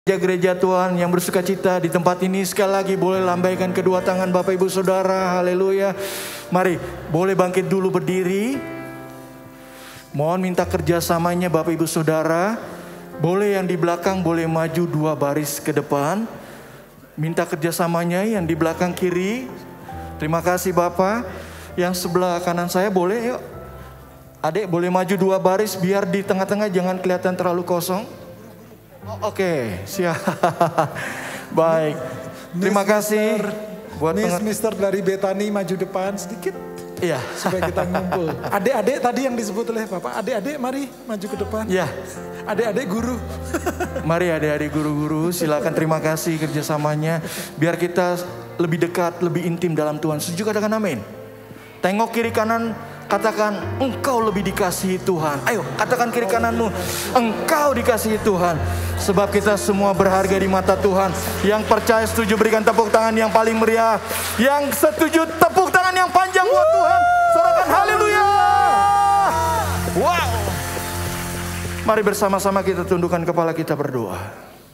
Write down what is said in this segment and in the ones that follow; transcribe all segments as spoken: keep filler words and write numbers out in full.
Gereja Tuhan yang bersuka cita di tempat ini, sekali lagi boleh lambaikan kedua tangan Bapak Ibu Saudara. Haleluya. Mari boleh bangkit dulu berdiri. Mohon minta kerjasamanya Bapak Ibu Saudara. Boleh yang di belakang boleh maju dua baris ke depan. Minta kerjasamanya yang di belakang kiri. Terima kasih Bapak. Yang sebelah kanan saya boleh yuk. Adik boleh maju dua baris biar di tengah-tengah jangan kelihatan terlalu kosong. Oh, Oke, okay. Siap. Baik. Terima kasih buat Miss Mister dari Betani maju depan sedikit. Iya. Supaya kita ngumpul. Adik-adik tadi yang disebut oleh Bapak, adik-adik mari maju ke depan. Iya. Adik-adik guru. Mari adik-adik guru-guru, silakan, terima kasih kerjasamanya. Biar kita lebih dekat, lebih intim dalam Tuhan. Setuju katakan amin. Tengok kiri kanan, katakan engkau lebih dikasihi Tuhan. Ayo katakan kiri kananmu, engkau dikasihi Tuhan. Sebab kita semua berharga di mata Tuhan. Yang percaya setuju berikan tepuk tangan yang paling meriah. Yang setuju tepuk tangan yang panjang buat Tuhan. Sorakan haleluya. Wow. Mari bersama-sama kita tundukkan kepala kita berdoa.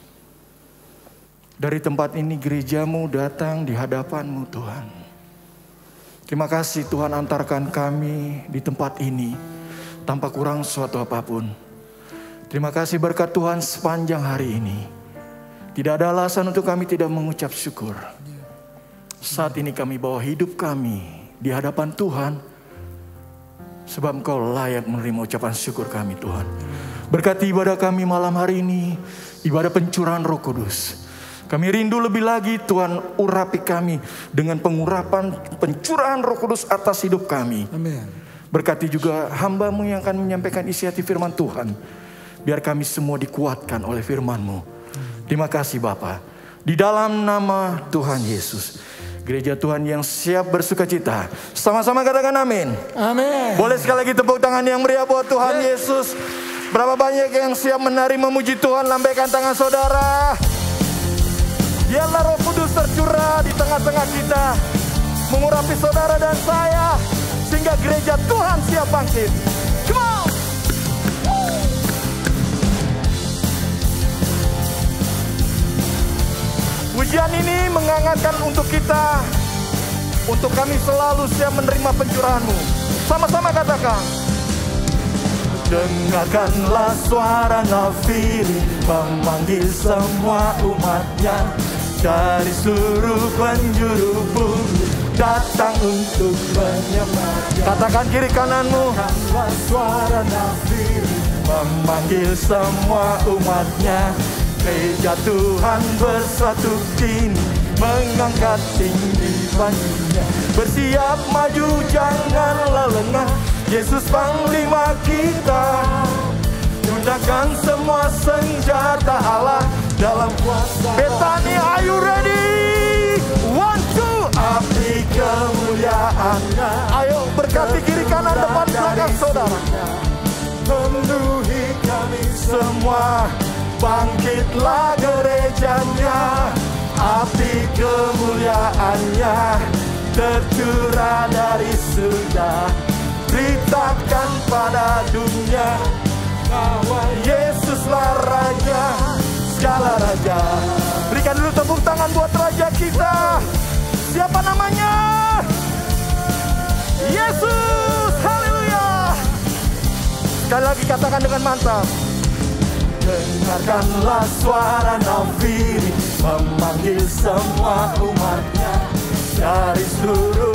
Dari tempat ini gerejamu datang di hadapanmu Tuhan. Terima kasih Tuhan antarkan kami di tempat ini tanpa kurang suatu apapun. Terima kasih berkat Tuhan sepanjang hari ini. Tidak ada alasan untuk kami tidak mengucap syukur. Saat ini kami bawa hidup kami di hadapan Tuhan. Sebab Engkau layak menerima ucapan syukur kami Tuhan. Berkati ibadah kami malam hari ini. Ibadah pencurahan Roh Kudus. Kami rindu lebih lagi Tuhan urapi kami dengan pengurapan pencurahan Roh Kudus atas hidup kami. Amin. Berkati juga hamba-Mu yang akan menyampaikan isi hati firman Tuhan. Biar kami semua dikuatkan oleh firman-Mu. Terima kasih Bapa. Di dalam nama Tuhan Yesus. Gereja Tuhan yang siap bersuka cita. Sama-sama katakan amin. Amin. Boleh sekali lagi tepuk tangan yang meriah buat Tuhan Yesus. Berapa banyak yang siap menari memuji Tuhan, lambaikan tangan saudara. Biarlah Roh Kudus tercurah di tengah-tengah kita, mengurapi saudara dan saya, sehingga gereja Tuhan siap bangkit. Come on! Pujian ini menghangatkan untuk kita, untuk kami selalu siap menerima pencurahan-Mu. Sama-sama katakan. Dengarkanlah suara nafiri memanggil semua umatnya dari seluruh penjuru bumi datang untuk menyembah. Katakan kiri kananmu. Dengarkanlah suara nafiri memanggil semua umatnya. Gereja Tuhan bersatu kini mengangkat tinggi panjinya. Bersiap maju janganlah lengah. Yesus Panglima kita. Gunakan semua senjata Allah dalam kuasa. Betani, are you ready? One, two. Api kemuliaannya. Ayo berkati kiri kanan depan belakang saudara. Penuhi kami semua. Bangkitlah gerejanya. Api kemuliaannya tercurah dari surga. Beritakan pada dunia bahwa Yesuslah Raja, segala Raja. Berikan dulu tepuk tangan buat Raja kita. Siapa namanya? Yesus. Haleluya. Sekali lagi katakan dengan mantap. Dengarkanlah suara nafiri memanggil semua umatnya dari seluruh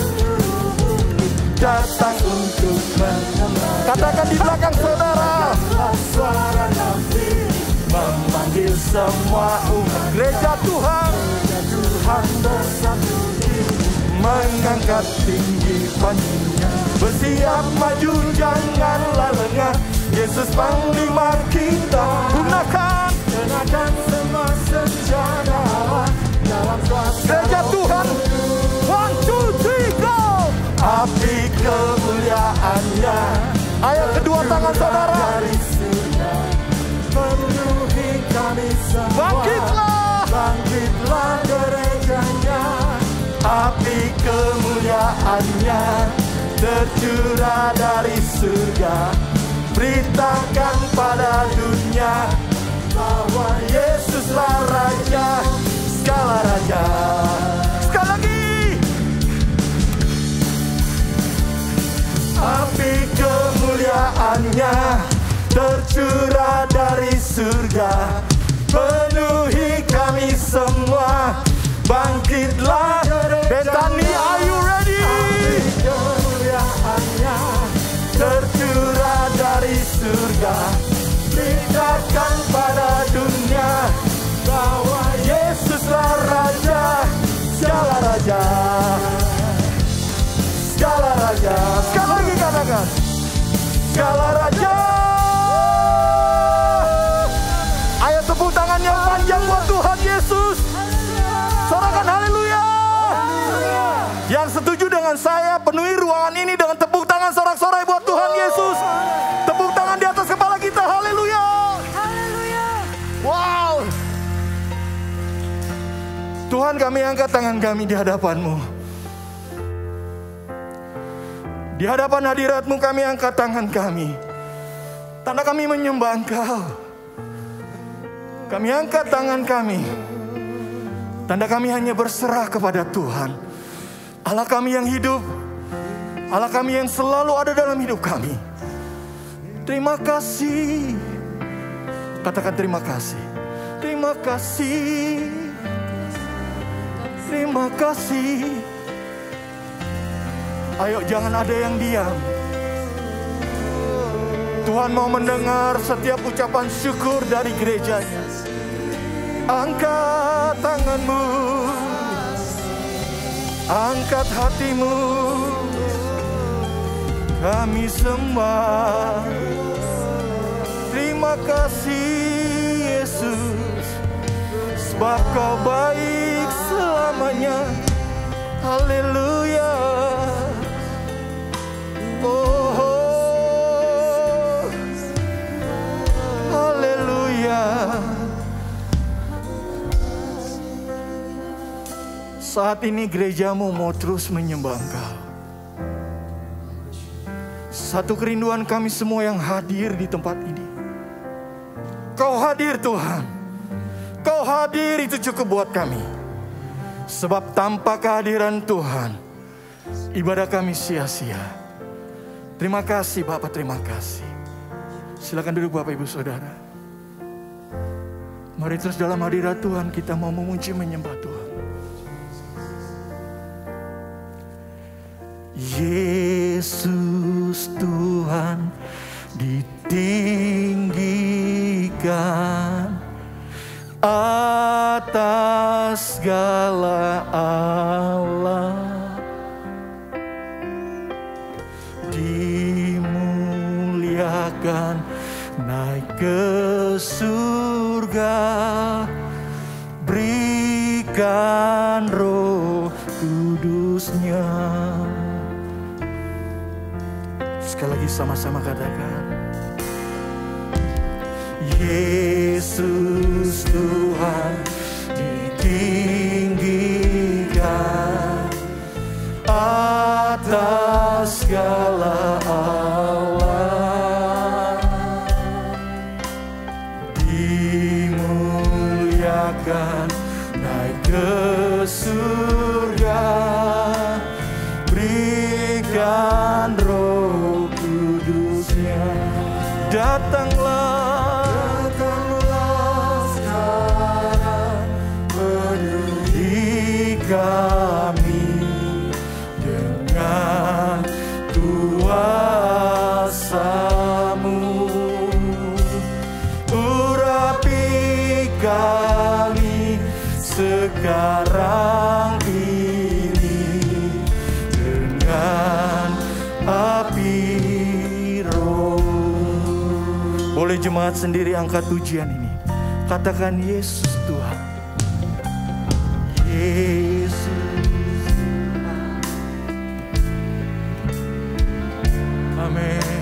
datang untuk menyembah. Katakan di belakang saudara. Suara nafiri memanggil semua umat. Gereja Tuhan, gereja Tuhan bersatu mengangkat tinggi panjinya. Bersiap maju janganlah lengah. Yesus Panglima kita. Gunakan, gunakan semua senjata Allah dalam kuasa. Gereja Tuhan. One, two, three, go. Api kemuliaannya. Ayo kedua tangan saudara. Dari surga penuhi kami semua. Bangkitlah, bangkitlah gerejanya. Api kemuliaannya tercurah dari surga. Beritakan pada dunia bahwa Yesuslah Raja, segala Raja. Sekali lagi. Api kemuliaannya tercurah dari surga, penuhi kami semua. Bangkitlah Bethany, are you ready? Api kemuliaannya tercurah dari surga, beritakan pada dunia bahwa Yesuslah Raja, segala Raja, segala Raja. Sekali lagi katakan, segala Raja. Ayo tepuk tangan yang panjang buat Tuhan Yesus. Sorakan haleluya. Yang setuju dengan saya, penuhi ruangan ini dengan tepuk tangan sorak-sorai buat Tuhan Yesus. Tepuk tangan di atas kepala kita, haleluya. Wow. Tuhan, kami angkat tangan kami di hadapan-Mu. Di hadapan hadirat-Mu kami angkat tangan kami. Tanda kami menyembah Engkau. Kami angkat tangan kami. Tanda kami hanya berserah kepada Tuhan. Allah kami yang hidup. Allah kami yang selalu ada dalam hidup kami. Terima kasih. Katakan terima kasih. Terima kasih. Terima kasih. Ayo jangan ada yang diam. Tuhan mau mendengar setiap ucapan syukur dari gerejanya. Angkat tanganmu, angkat hatimu, kami semua. Terima kasih Yesus, sebab Kau baik selamanya. Haleluya. Oh, oh. Haleluya. Saat ini gerejamu mau terus menyembah Engkau. Satu kerinduan kami semua yang hadir di tempat ini. Kau hadir Tuhan. Kau hadir itu cukup buat kami. Sebab tanpa kehadiran Tuhan, ibadah kami sia-sia. Terima kasih Bapak, terima kasih. Silakan duduk Bapak Ibu Saudara. Mari terus dalam hadirat Tuhan kita mau memuji menyembah Tuhan. Yesus Tuhan ditinggikan atas segala Allah, dimuliakan naik ke surga, berikan Roh Kudus-Nya. Sekali lagi sama-sama katakan, Yesus Tuhan ditinggikan atas segala Allah, dimuliakan naik ke surga, berikan Roh Kudus-Nya. Datanglah, datanglah sekarang, penuhi kami dengan kuasa-Mu, urapi kami sekarang ini dengan api Roh. Boleh jemaat sendiri angkat pujian ini. Katakan Yesus Tuhan. Yesus. Amin.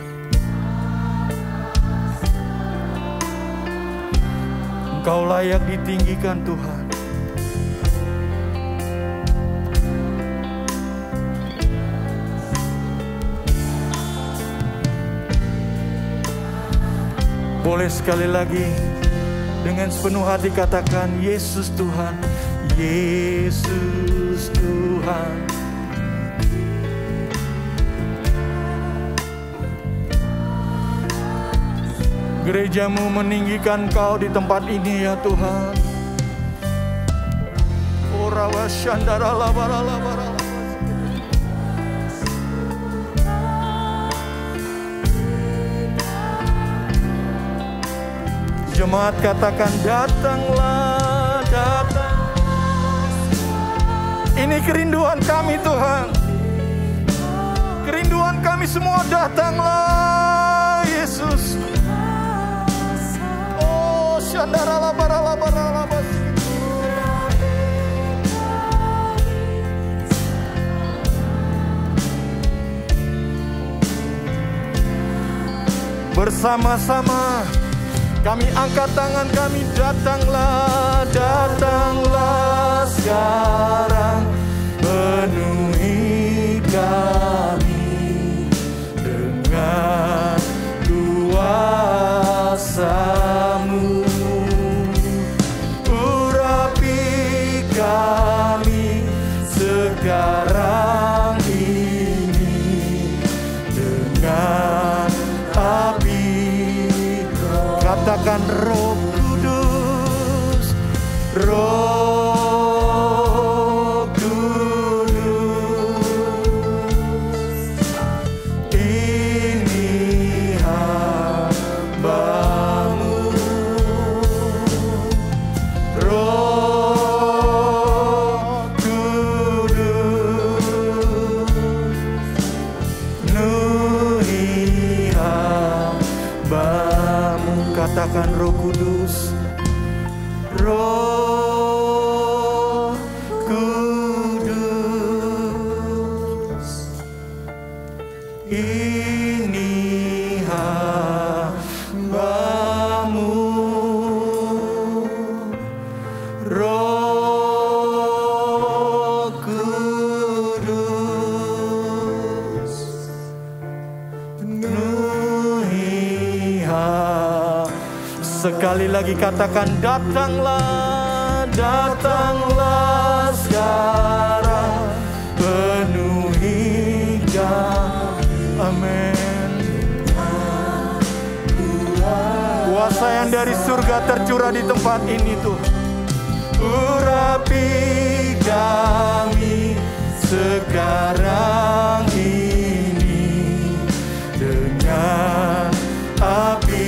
Engkau layak ditinggikan Tuhan. Boleh sekali lagi Dengan sepenuh hati katakan, Yesus Tuhan, Yesus Tuhan. Gerejamu meninggikan Kau di tempat ini ya Tuhan. Ora washandara labara labara. Jemaat katakan, datanglah, datang. Ini kerinduan kami Tuhan. Kerinduan kami semua, datanglah Yesus. Oh, syandara labara labara labara. Bersama-sama kami angkat tangan kami, datanglah, datanglah sekarang, penuhi kami dengan kuasa-Mu, urapi kami sekarang ini dengan api. Katakan Roh Kudus, Roh Kudus, ini hamba-Mu. Roh Kudus, penuhi hamba-Mu. Katakan Roh Kudus, Roh Kudus, ini hamba-Mu. Roh Kudus, penuhi hamba. Sekali lagi katakan, datanglah, datanglah sekarang, penuhi kami. Amin. Kuasa yang dari surga tercurah di tempat ini Tuhan. Urapi kami sekarang ini dengan api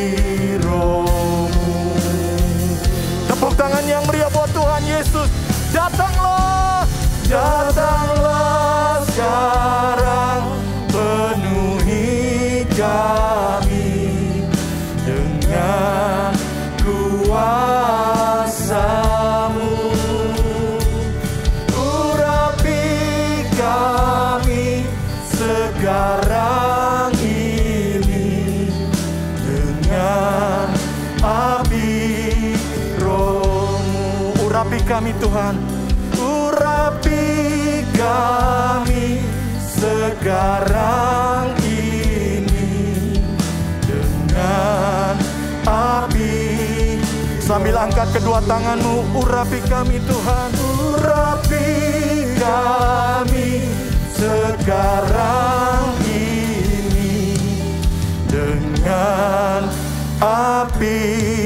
Roh-Mu. Tepuk tangan yang meriah buat Tuhan Yesus. Datanglah, datanglah sekarang, penuhi kami dengan kuasa-Mu, urapi kami sekarang ini dengan api Roh-Mu. Urapi kami Tuhan, urapi kami sekarang ini dengan api. Sambil angkat kedua tanganmu, urapi kami Tuhan, urapi kami sekarang ini dengan api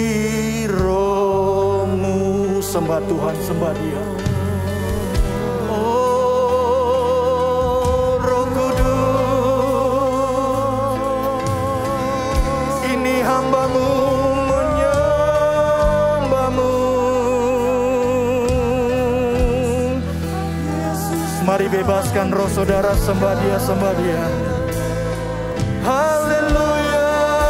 Roh-Mu. Sembah Tuhan, sembah Dia. Oh, Roh Kudus, ini hamba-Mu menyembah-Mu. Mari bebaskan roh saudara, sembah Dia, sembah Dia. Haleluya,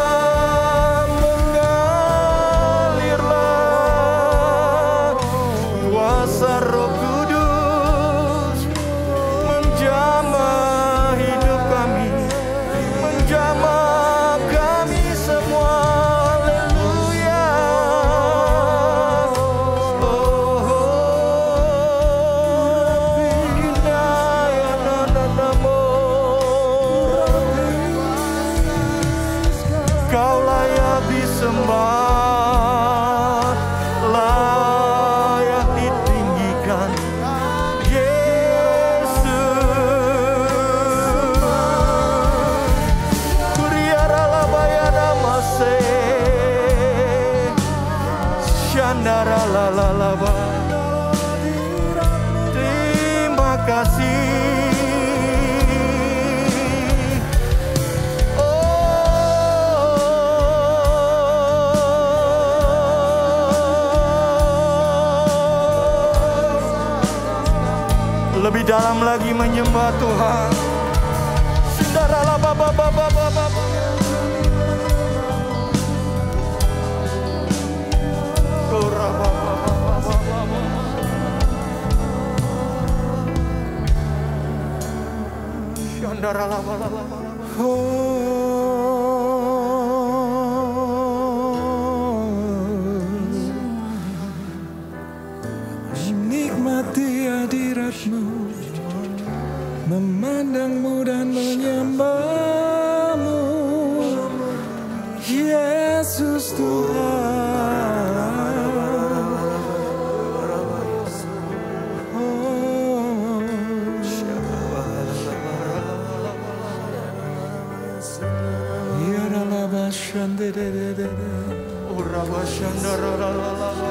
mengalirlah kuasa Roh Kudus, menjamah hidup kami, menjamah kami semua. Haleluya. Oh, oh, Shandara la la la ba. Terima kasih. Lebih dalam lagi menyembah Tuhan. Sindara ba ba ba ba ba ba. Ora ba ba ba ba ba ba. Sindara la ba la la ba. Nikmati hadirat-Mu, memandang-Mu dan menyembah-Mu, Yesus Tuhan. Ya ralaba shandere, Ora shandara la la la la.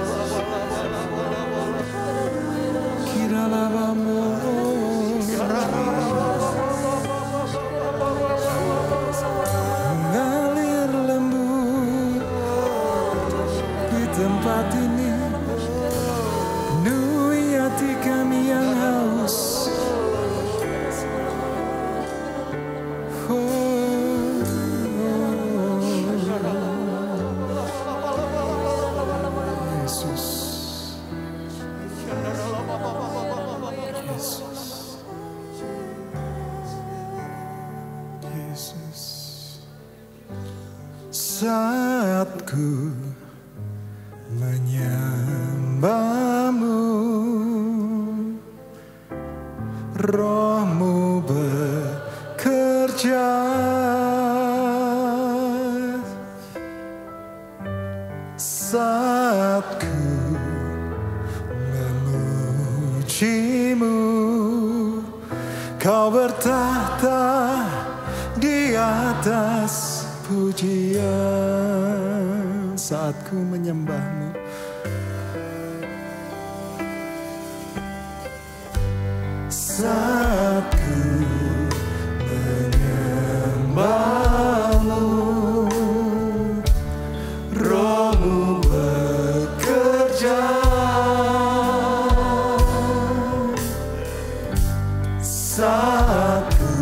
Mengalir lembut di tempat ini, penuhi hati kami yang haus. Saat ku menyembah-Mu, Roh-Mu bekerja. Saat ku memuji-Mu, Kau bertahta di atas pujian. Saat ku menyembah-Mu, saat ku menyembah-Mu, Roh-Mu bekerja. Saat ku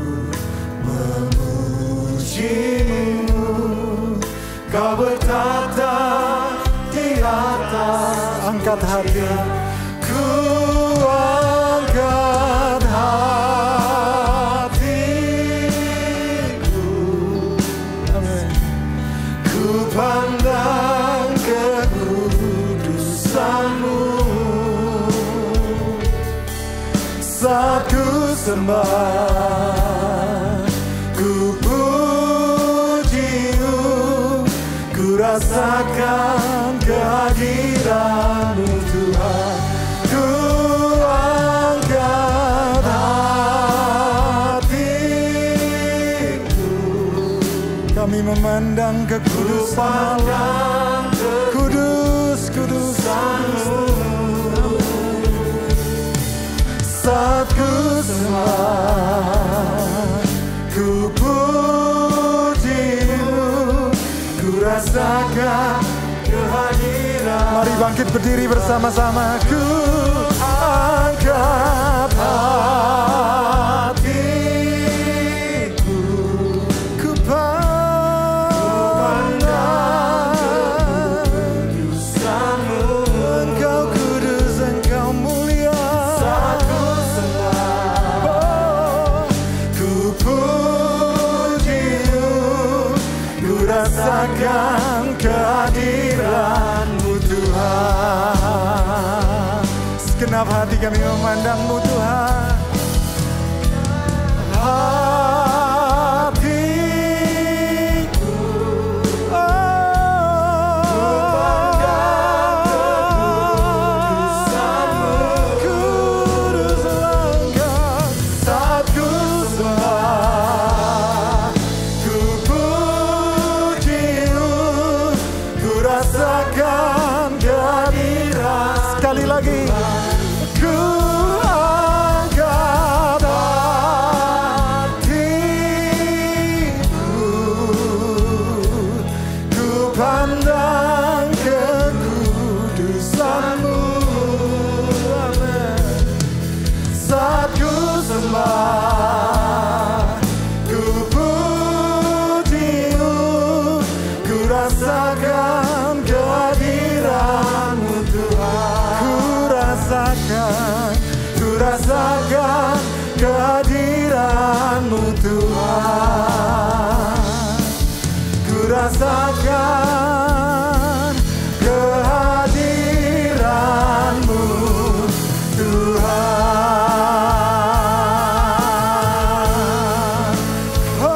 memuji-Mu, Kau bertata di atas. Angkat hati, ku angkat hatiku. Amin. Ku pandang kekudusan-Mu. Saat ku sembah, ku puji-Mu, ku rasakan kehadiran-Mu Tuhan. Ku angkat hatiku, kami memandang kekudusan-Mu. Kudus, kudusan-Mu. Saat ku sembah, ku puji-Mu, ku rasakan kehadiran. Mari bangkit berdiri bersama-sama. Ku angkat hatiku, ku pandang kekudusan-Mu. Engkau kudus, Engkau mulia. Saat ku sembah, oh, ku puji-Mu, ku rasakan kehadiran-Mu Tuhan. Segenap hati kami memandang-Mu Tuhan. Hatiku, kudus Engkau. Saat ku sembah, ku puji-Mu, ku rasakan kehadiran-Mu. Tuhanmu. Amen. Saat ku sembah, ku puji-Mu, ku rasakan kehadiran-Mu Tuhan. Ku rasakan, ku rasakan kehadiran-Mu Tuhan. Ku rasakan kehadiran-Mu Tuhan. Oh,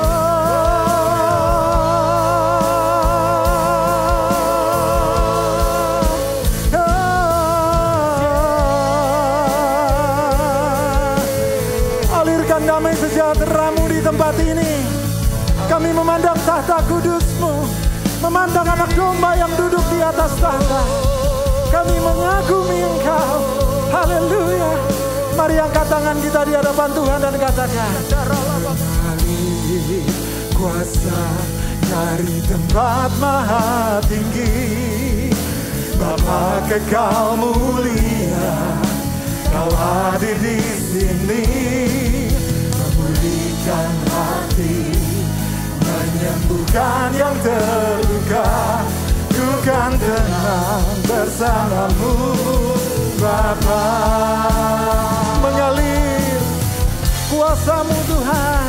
oh. Alirkan damai sejahtera-Mu di tempat ini. Kami memandang tahta kudus-Mu, memandang anak domba yang duduk di atas tahta. Kami mengagumi Engkau. Haleluya. Mari angkat tangan kita di hadapan Tuhan dan katakan, mengalir kuasa dari tempat maha tinggi, Bapa kekal mulia, Kau hadir di sini, memulihkan hati, menyembuhkan yang terluka. Ku kan tenang bersama-Mu Bapa. Mengalir kuasa-Mu Tuhan,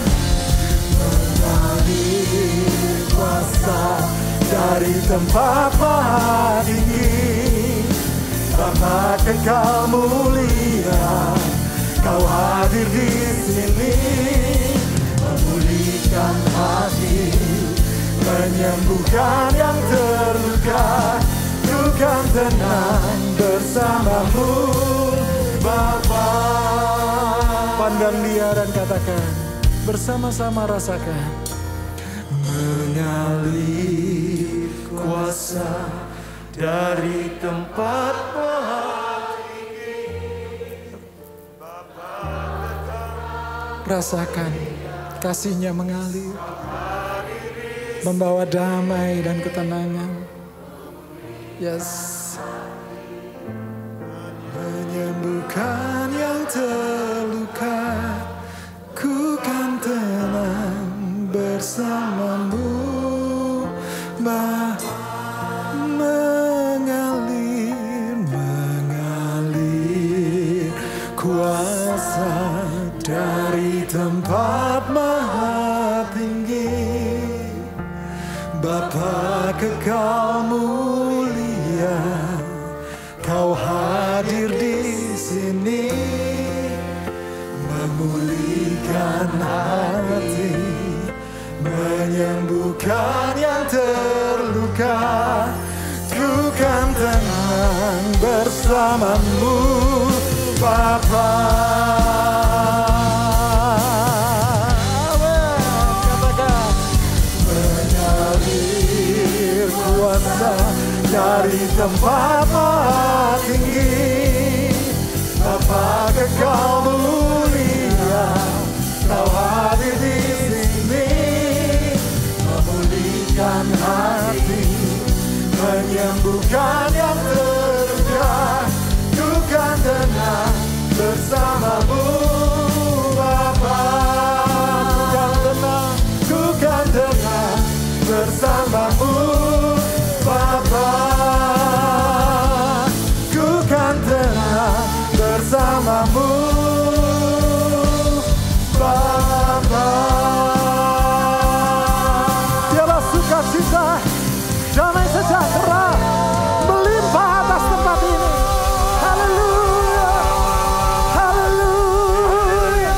mengalir kuasa dari tempat maha tinggi, Bapa kekal mulia, Kau hadir di sini, memulihkan hati, menyembuhkan yang terluka. Ku kan tenang bersama-Mu Bapa. Pandang Dia dan katakan, bersama-sama rasakan, mengalir kuasa dari tempat maha tinggi. Rasakan kasih-Nya mengalir, membawa damai dan ketenangan. Yes. Menyembuhkan yang terluka. Ku kan tenang bersama-Mu Bapa. Mengalir, mengalir kuasa dari tempat maha tinggi, Bapa kekal mulia, Kau hadir di sini, memulihkan hati, menyembuhkan yang terluka. Ku kan tenang bersama-Mu Bapa. Kuasa dari tempat maha tinggi, Bapa kekal mulia, Kau hadir di sini, memulihkan hati, menyembuhkan yang terluka. Ku kan tenang bersama-Mu Bapa. Ku kan tenang, ku kan tenang bersama-Mu Bapa. Ku kan tenang bersama-Mu Bapa. Biarlah sukacita, damai sejahtera melimpah atas tempat ini. Haleluya, haleluya,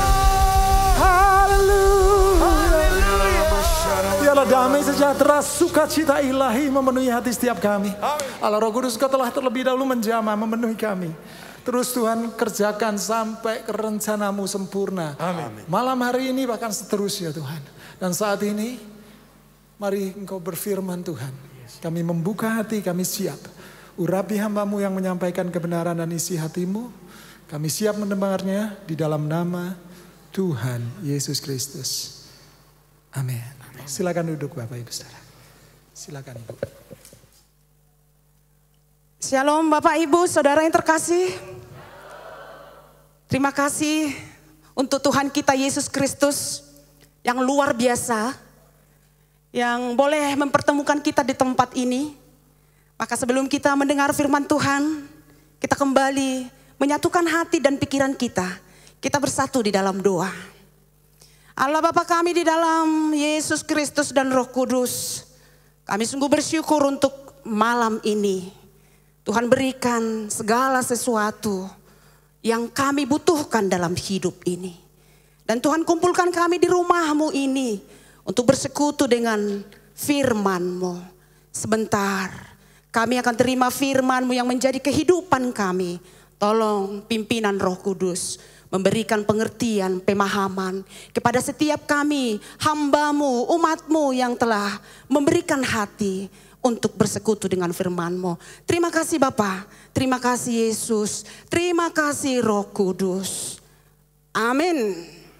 haleluya. Biarlah damai sejahtera, sukacita ilahi memenuhi hati setiap kami. Allah Roh Kudus, Kau telah terlebih dahulu menjamah memenuhi kami. Terus Tuhan kerjakan sampai ke rencana-Mu sempurna. Amin. Malam hari ini bahkan seterusnya Tuhan. Dan saat ini mari Engkau berfirman Tuhan. Kami membuka hati, kami siap. Urapi hamba-Mu yang menyampaikan kebenaran dan isi hati-Mu. Kami siap mendengarnya di dalam nama Tuhan Yesus Kristus. Amin. Silakan duduk Bapak Ibu Saudara. Silakan Ibu. Shalom Bapak Ibu, Saudara yang terkasih. Terima kasih untuk Tuhan kita Yesus Kristus yang luar biasa, yang boleh mempertemukan kita di tempat ini. Maka sebelum kita mendengar firman Tuhan, kita kembali menyatukan hati dan pikiran kita. Kita bersatu di dalam doa. Allah Bapa kami di dalam Yesus Kristus dan Roh Kudus, kami sungguh bersyukur untuk malam ini. Tuhan berikan segala sesuatu yang kami butuhkan dalam hidup ini. Dan Tuhan kumpulkan kami di rumah-Mu ini untuk bersekutu dengan firman-Mu. Sebentar kami akan terima firman-Mu yang menjadi kehidupan kami. Tolong pimpinan Roh Kudus memberikan pengertian, pemahaman kepada setiap kami, hamba-Mu, umat-Mu yang telah memberikan hati untuk bersekutu dengan firman-Mu. Terima kasih Bapa, terima kasih Yesus, terima kasih Roh Kudus. Amin.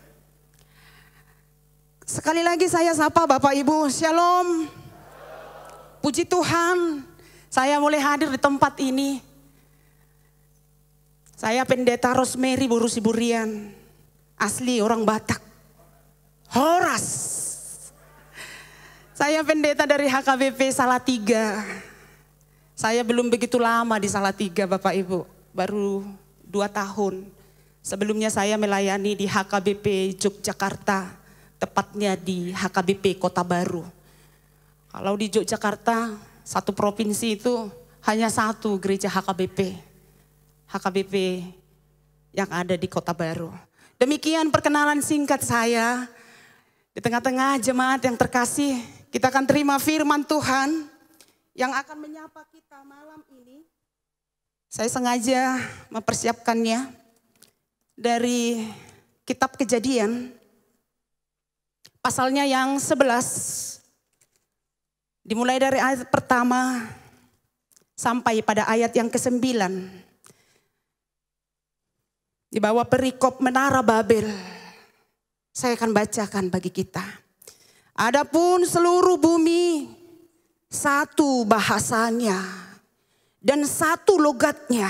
Sekali lagi saya sapa Bapak Ibu, Shalom. Puji Tuhan, saya mulai hadir di tempat ini. Saya Pendeta Rosemary Borusiburian, asli orang Batak, Horas. Saya pendeta dari H K B P Salatiga. Saya belum begitu lama di Salatiga Bapak Ibu, baru dua tahun. Sebelumnya saya melayani di H K B P Yogyakarta, tepatnya di H K B P Kota Baru. Kalau di Yogyakarta, satu provinsi itu hanya satu gereja H K B P. H K B P yang ada di Kota Baru. Demikian perkenalan singkat saya. Di tengah-tengah jemaat yang terkasih, kita akan terima firman Tuhan yang akan menyapa kita malam ini. Saya sengaja mempersiapkannya dari kitab Kejadian, pasalnya yang sebelas, dimulai dari ayat pertama sampai pada ayat yang kesembilan. Di bawah perikop Menara Babel, saya akan bacakan bagi kita. Adapun seluruh bumi satu bahasanya dan satu logatnya.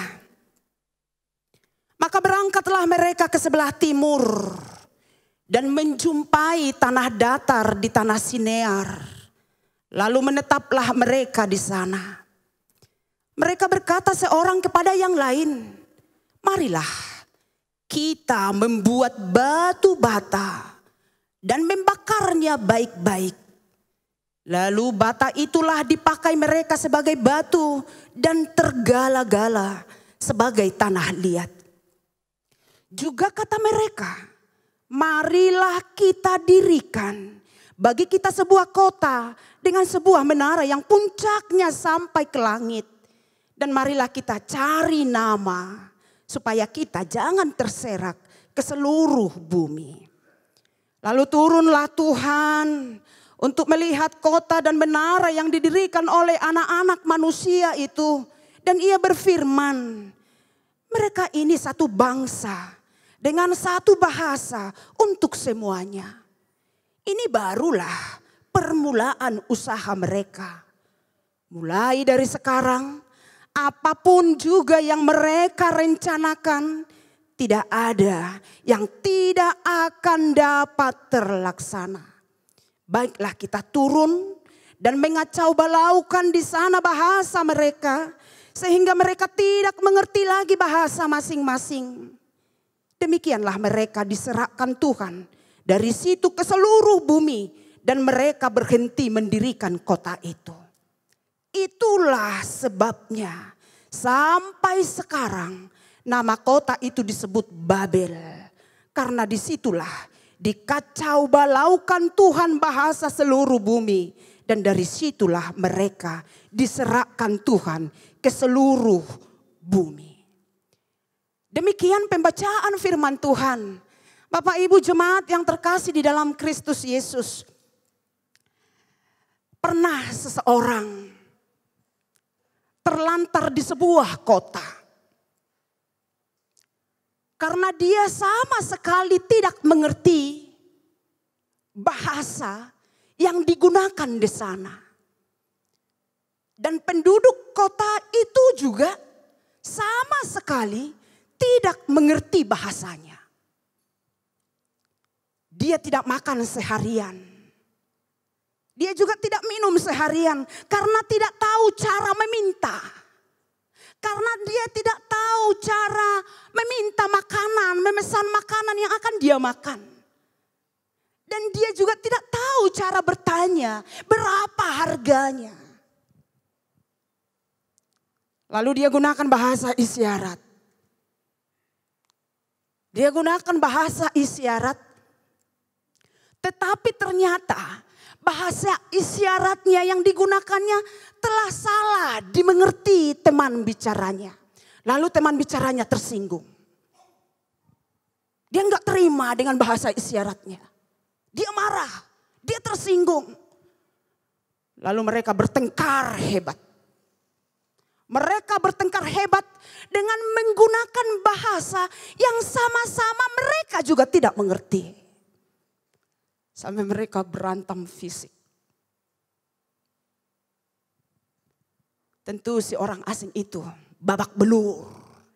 Maka berangkatlah mereka ke sebelah timur dan menjumpai tanah datar di tanah Sinear. Lalu menetaplah mereka di sana. Mereka berkata seorang kepada yang lain, marilah kita membuat batu bata dan membakarnya baik-baik. Lalu bata itulah dipakai mereka sebagai batu dan tergala-gala sebagai tanah liat. Juga kata mereka, marilah kita dirikan bagi kita sebuah kota dengan sebuah menara yang puncaknya sampai ke langit. Dan marilah kita cari nama supaya kita jangan terserak ke seluruh bumi. Lalu turunlah Tuhan untuk melihat kota dan menara yang didirikan oleh anak-anak manusia itu. Dan ia berfirman, mereka ini satu bangsa dengan satu bahasa untuk semuanya. Ini barulah permulaan usaha mereka. Mulai dari sekarang, apapun juga yang mereka rencanakan, tidak ada yang tidak akan dapat terlaksana. Baiklah kita turun dan mengacau balaukan di sana bahasa mereka, sehingga mereka tidak mengerti lagi bahasa masing-masing. Demikianlah mereka diserahkan Tuhan dari situ ke seluruh bumi, dan mereka berhenti mendirikan kota itu. Itulah sebabnya sampai sekarang nama kota itu disebut Babel. Karena disitulah dikacau balaukan Tuhan bahasa seluruh bumi. Dan dari situlah mereka diserahkan Tuhan ke seluruh bumi. Demikian pembacaan firman Tuhan. Bapak Ibu jemaat yang terkasih di dalam Kristus Yesus. Pernah seseorang terlantar di sebuah kota. Karena dia sama sekali tidak mengerti bahasa yang digunakan di sana. Dan penduduk kota itu juga sama sekali tidak mengerti bahasanya. Dia tidak makan seharian. Dia juga tidak minum seharian karena tidak tahu cara meminta. Karena dia tidak tahu cara meminta makanan, memesan makanan yang akan dia makan. Dan dia juga tidak tahu cara bertanya berapa harganya. Lalu dia gunakan bahasa isyarat. Dia gunakan bahasa isyarat. Tetapi ternyata bahasa isyaratnya yang digunakannya telah salah dimengerti teman bicaranya. Lalu teman bicaranya tersinggung. Dia nggak terima dengan bahasa isyaratnya. Dia marah, dia tersinggung. Lalu mereka bertengkar hebat. Mereka bertengkar hebat dengan menggunakan bahasa yang sama-sama mereka juga tidak mengerti. Sampai mereka berantem fisik. Tentu si orang asing itu babak belur.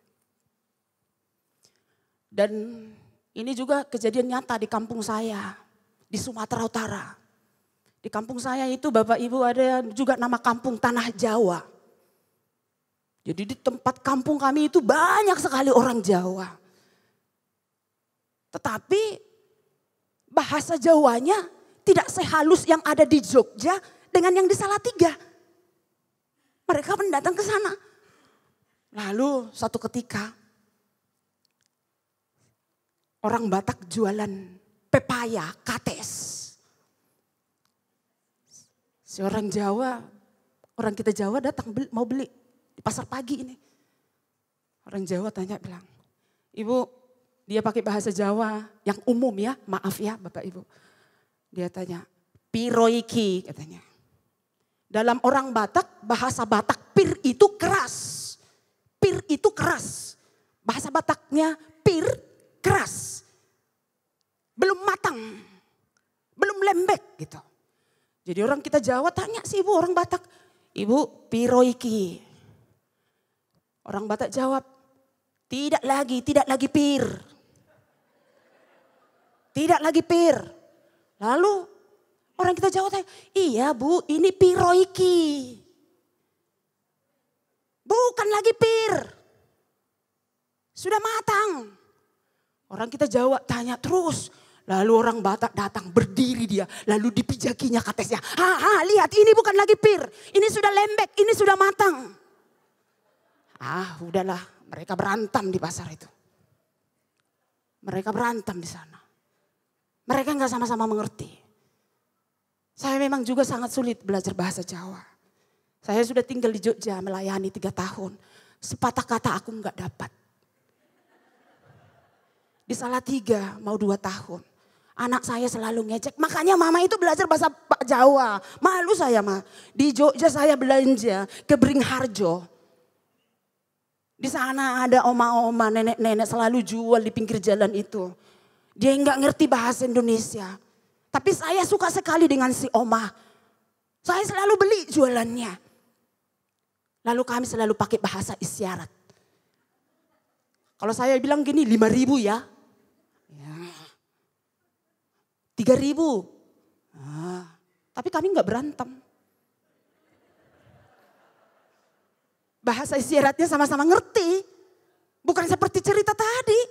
Dan ini juga kejadian nyata di kampung saya, di Sumatera Utara. Di kampung saya itu Bapak Ibu ada juga nama kampung Tanah Jawa. Jadi di tempat kampung kami itu banyak sekali orang Jawa. Tetapi bahasa Jawanya tidak sehalus yang ada di Jogja dengan yang di Salatiga. Mereka mendatang ke sana. Lalu suatu ketika orang Batak jualan pepaya, kates. Si orang Jawa, orang kita Jawa datang beli, mau beli di pasar pagi ini. Orang Jawa tanya bilang, Ibu, dia pakai bahasa Jawa yang umum ya, maaf ya Bapak Ibu. Dia tanya, piro iki katanya. Dalam orang Batak, bahasa Batak pir itu keras. Pir itu keras. Bahasa Bataknya pir keras. Belum matang. Belum lembek gitu. Jadi orang kita Jawa tanya sih Ibu orang Batak. Ibu piro iki. Orang Batak jawab, tidak lagi, tidak lagi pir. Tidak lagi pir. Lalu orang kita Jawa tanya, iya Bu ini piro iki. Bukan lagi pir. Sudah matang. Orang kita Jawa tanya terus. Lalu orang Batak datang berdiri dia. Lalu dipijakinya katesnya. Ha, ha, lihat ini bukan lagi pir. Ini sudah lembek, ini sudah matang. Ah udahlah mereka berantem di pasar itu. Mereka berantem di sana. Mereka nggak sama-sama mengerti. Saya memang juga sangat sulit belajar bahasa Jawa. Saya sudah tinggal di Jogja melayani tiga tahun. Sepatah kata aku nggak dapat. Di Salatiga mau dua tahun. Anak saya selalu ngecek. Makanya mama itu belajar bahasa Jawa. Malu saya mah. Di Jogja saya belanja ke Beringharjo. Di sana ada oma-oma, nenek-nenek selalu jual di pinggir jalan itu. Dia nggak ngerti bahasa Indonesia. Tapi saya suka sekali dengan si oma. Saya selalu beli jualannya. Lalu kami selalu pakai bahasa isyarat. Kalau saya bilang gini, lima ribu ya. Tiga ribu. Nah, tapi kami nggak berantem. Bahasa isyaratnya sama-sama ngerti. Bukan seperti cerita tadi.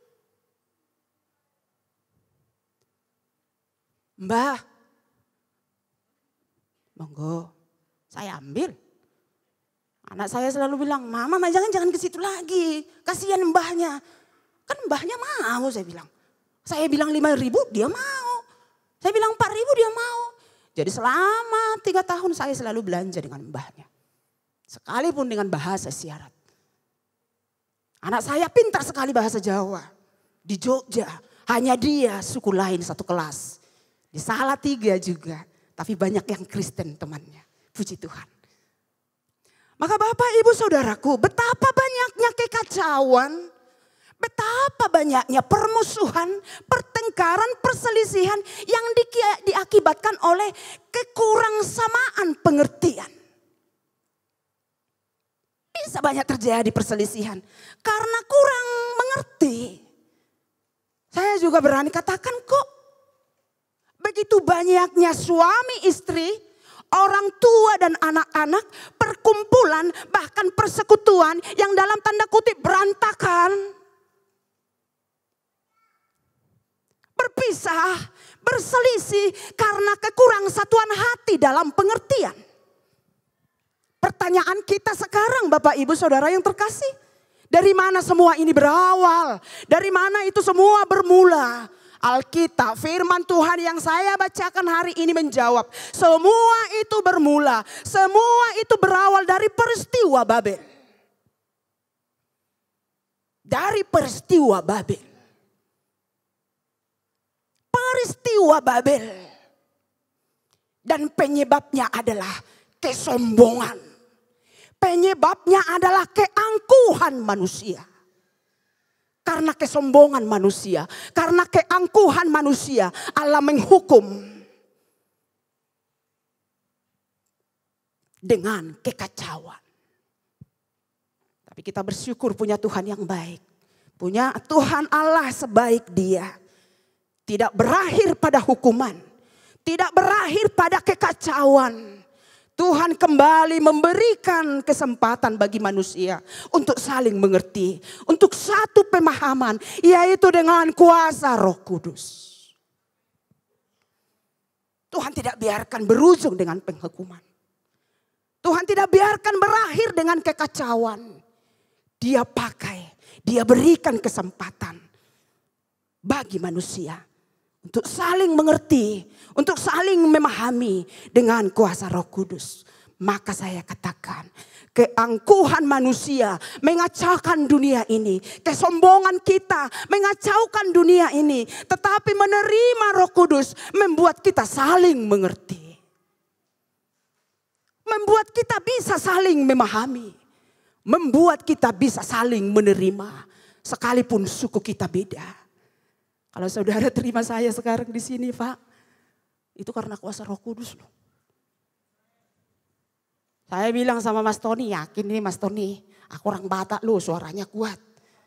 Mbah. Monggo. Saya ambil. Anak saya selalu bilang, Mama jangan jangan ke situ lagi. Kasihan mbahnya. Kan mbahnya mau saya bilang. Saya bilang lima ribu dia mau. Saya bilang empat ribu dia mau. Jadi selama tiga tahun saya selalu belanja dengan mbahnya. Sekalipun dengan bahasa isyarat. Anak saya pintar sekali bahasa Jawa. Di Jogja hanya dia suku lain satu kelas. Di Salatiga juga. Tapi banyak yang Kristen temannya. Puji Tuhan. Maka Bapak Ibu Saudaraku, betapa banyaknya kekacauan. Betapa banyaknya permusuhan, pertengkaran, perselisihan yang di, diakibatkan oleh kekurangsamaan pengertian. Bisa banyak terjadi perselisihan karena kurang mengerti. Saya juga berani katakan kok, begitu banyaknya suami istri, orang tua dan anak-anak, perkumpulan bahkan persekutuan yang dalam tanda kutip berantakan. Berpisah, berselisih karena kekurang satuan hati dalam pengertian. Pertanyaan kita sekarang Bapak Ibu Saudara yang terkasih. Dari mana semua ini berawal? Dari mana itu semua bermula? Alkitab, firman Tuhan yang saya bacakan hari ini menjawab. Semua itu bermula, semua itu berawal dari peristiwa Babel. Dari peristiwa Babel. Peristiwa Babel. Dan penyebabnya adalah kesombongan. Penyebabnya adalah keangkuhan manusia. Karena kesombongan manusia, karena keangkuhan manusia, Allah menghukum dengan kekacauan. Tapi kita bersyukur punya Tuhan yang baik. Punya Tuhan Allah sebaik Dia. Tidak berakhir pada hukuman. Tidak berakhir pada kekacauan. Tuhan kembali memberikan kesempatan bagi manusia untuk saling mengerti. Untuk satu pemahaman, yaitu dengan kuasa Roh Kudus. Tuhan tidak biarkan berujung dengan penghukuman. Tuhan tidak biarkan berakhir dengan kekacauan. Dia pakai, dia berikan kesempatan bagi manusia untuk saling mengerti, untuk saling memahami dengan kuasa Roh Kudus. Maka saya katakan, keangkuhan manusia mengacaukan dunia ini. Kesombongan kita mengacaukan dunia ini. Tetapi menerima Roh Kudus membuat kita saling mengerti. Membuat kita bisa saling memahami. Membuat kita bisa saling menerima. Sekalipun suku kita beda. Kalau saudara terima saya sekarang di sini, Pak, itu karena kuasa Roh Kudus loh. Saya bilang sama Mas Tony, yakin nih Mas Tony, aku orang Batak loh, suaranya kuat.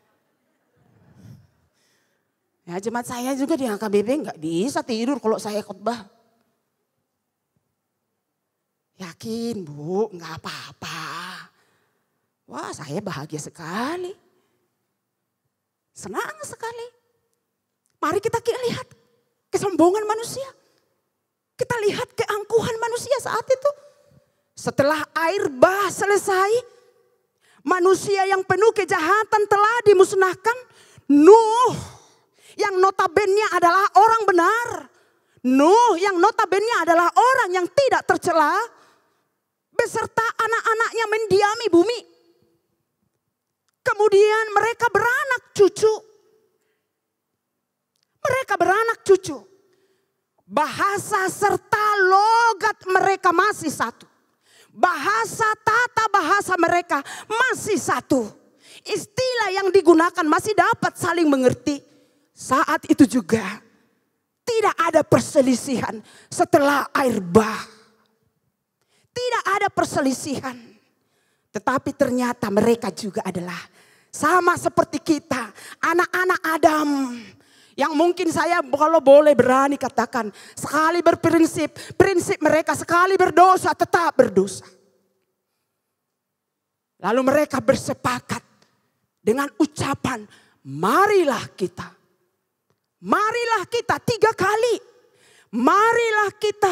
Ya jemaat saya juga di H K B P nggak bisa tidur kalau saya khotbah. Yakin Bu, nggak apa-apa. Wah saya bahagia sekali. Senang sekali. Mari kita lihat kesombongan manusia. Kita lihat keangkuhan manusia saat itu. Setelah air bah selesai, manusia yang penuh kejahatan telah dimusnahkan. Nuh yang notabene adalah orang benar. Nuh yang notabene adalah orang yang tidak tercela. Beserta anak-anaknya mendiami bumi. Kemudian mereka beranak cucu. Mereka beranak cucu. Bahasa serta logat mereka masih satu. Bahasa tata bahasa mereka masih satu. Istilah yang digunakan masih dapat saling mengerti. Saat itu juga tidak ada perselisihan setelah air bah. Tidak ada perselisihan. Tetapi ternyata mereka juga adalah sama seperti kita. Anak-anak Adam. Yang mungkin saya kalau boleh berani katakan. Sekali berprinsip. Prinsip mereka sekali berdosa tetap berdosa. Lalu mereka bersepakat. Dengan ucapan. Marilah kita. Marilah kita tiga kali. Marilah kita.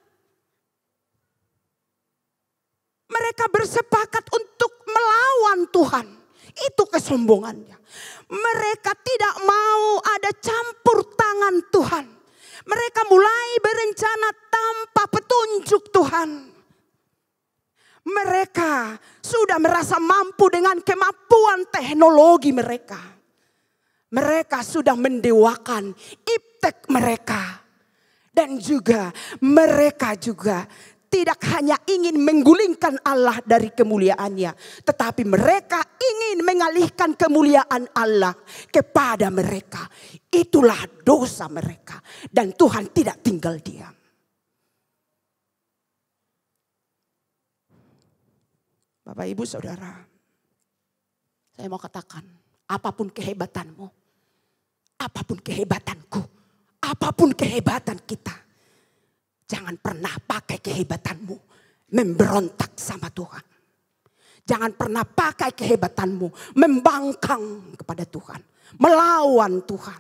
Mereka bersepakat untuk melawan Tuhan. Itu kesombongannya. Mereka tidak mau ada campur tangan Tuhan. Mereka mulai berencana tanpa petunjuk Tuhan. Mereka sudah merasa mampu dengan kemampuan teknologi mereka. Mereka sudah mendewakan iptek mereka. Dan juga mereka juga tidak hanya ingin menggulingkan Allah dari kemuliaannya. Tetapi mereka ingin mengalihkan kemuliaan Allah kepada mereka. Itulah dosa mereka. Dan Tuhan tidak tinggal diam. Bapak Ibu Saudara. Saya mau katakan, apapun kehebatanmu, apapun kehebatanku, apapun kehebatan kita, jangan pernah pakai kehebatanmu memberontak sama Tuhan. Jangan pernah pakai kehebatanmu membangkang kepada Tuhan, melawan Tuhan.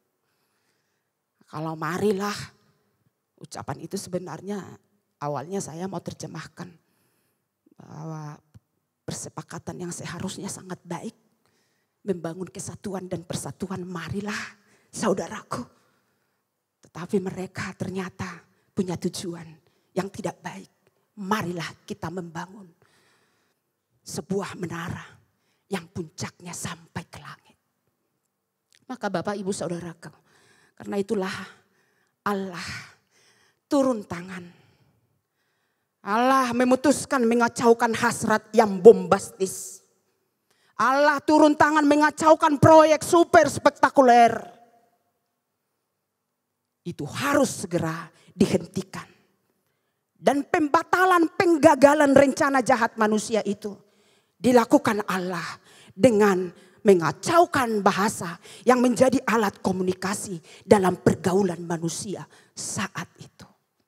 Kalau marilah, ucapan itu sebenarnya awalnya saya mau terjemahkan bahwa persepakatan yang seharusnya sangat baik, membangun kesatuan dan persatuan, marilah saudaraku. Tetapi mereka ternyata punya tujuan yang tidak baik. Marilah kita membangun sebuah menara yang puncaknya sampai ke langit. Maka Bapak Ibu Saudaraku, karena itulah Allah turun tangan. Allah memutuskan mengacaukan hasrat yang bombastis. Allah turun tangan mengacaukan proyek super spektakuler. Itu harus segera dihentikan. Dan pembatalan penggagalan rencana jahat manusia itu dilakukan Allah dengan mengacaukan bahasa yang menjadi alat komunikasi dalam pergaulan manusia saat itu.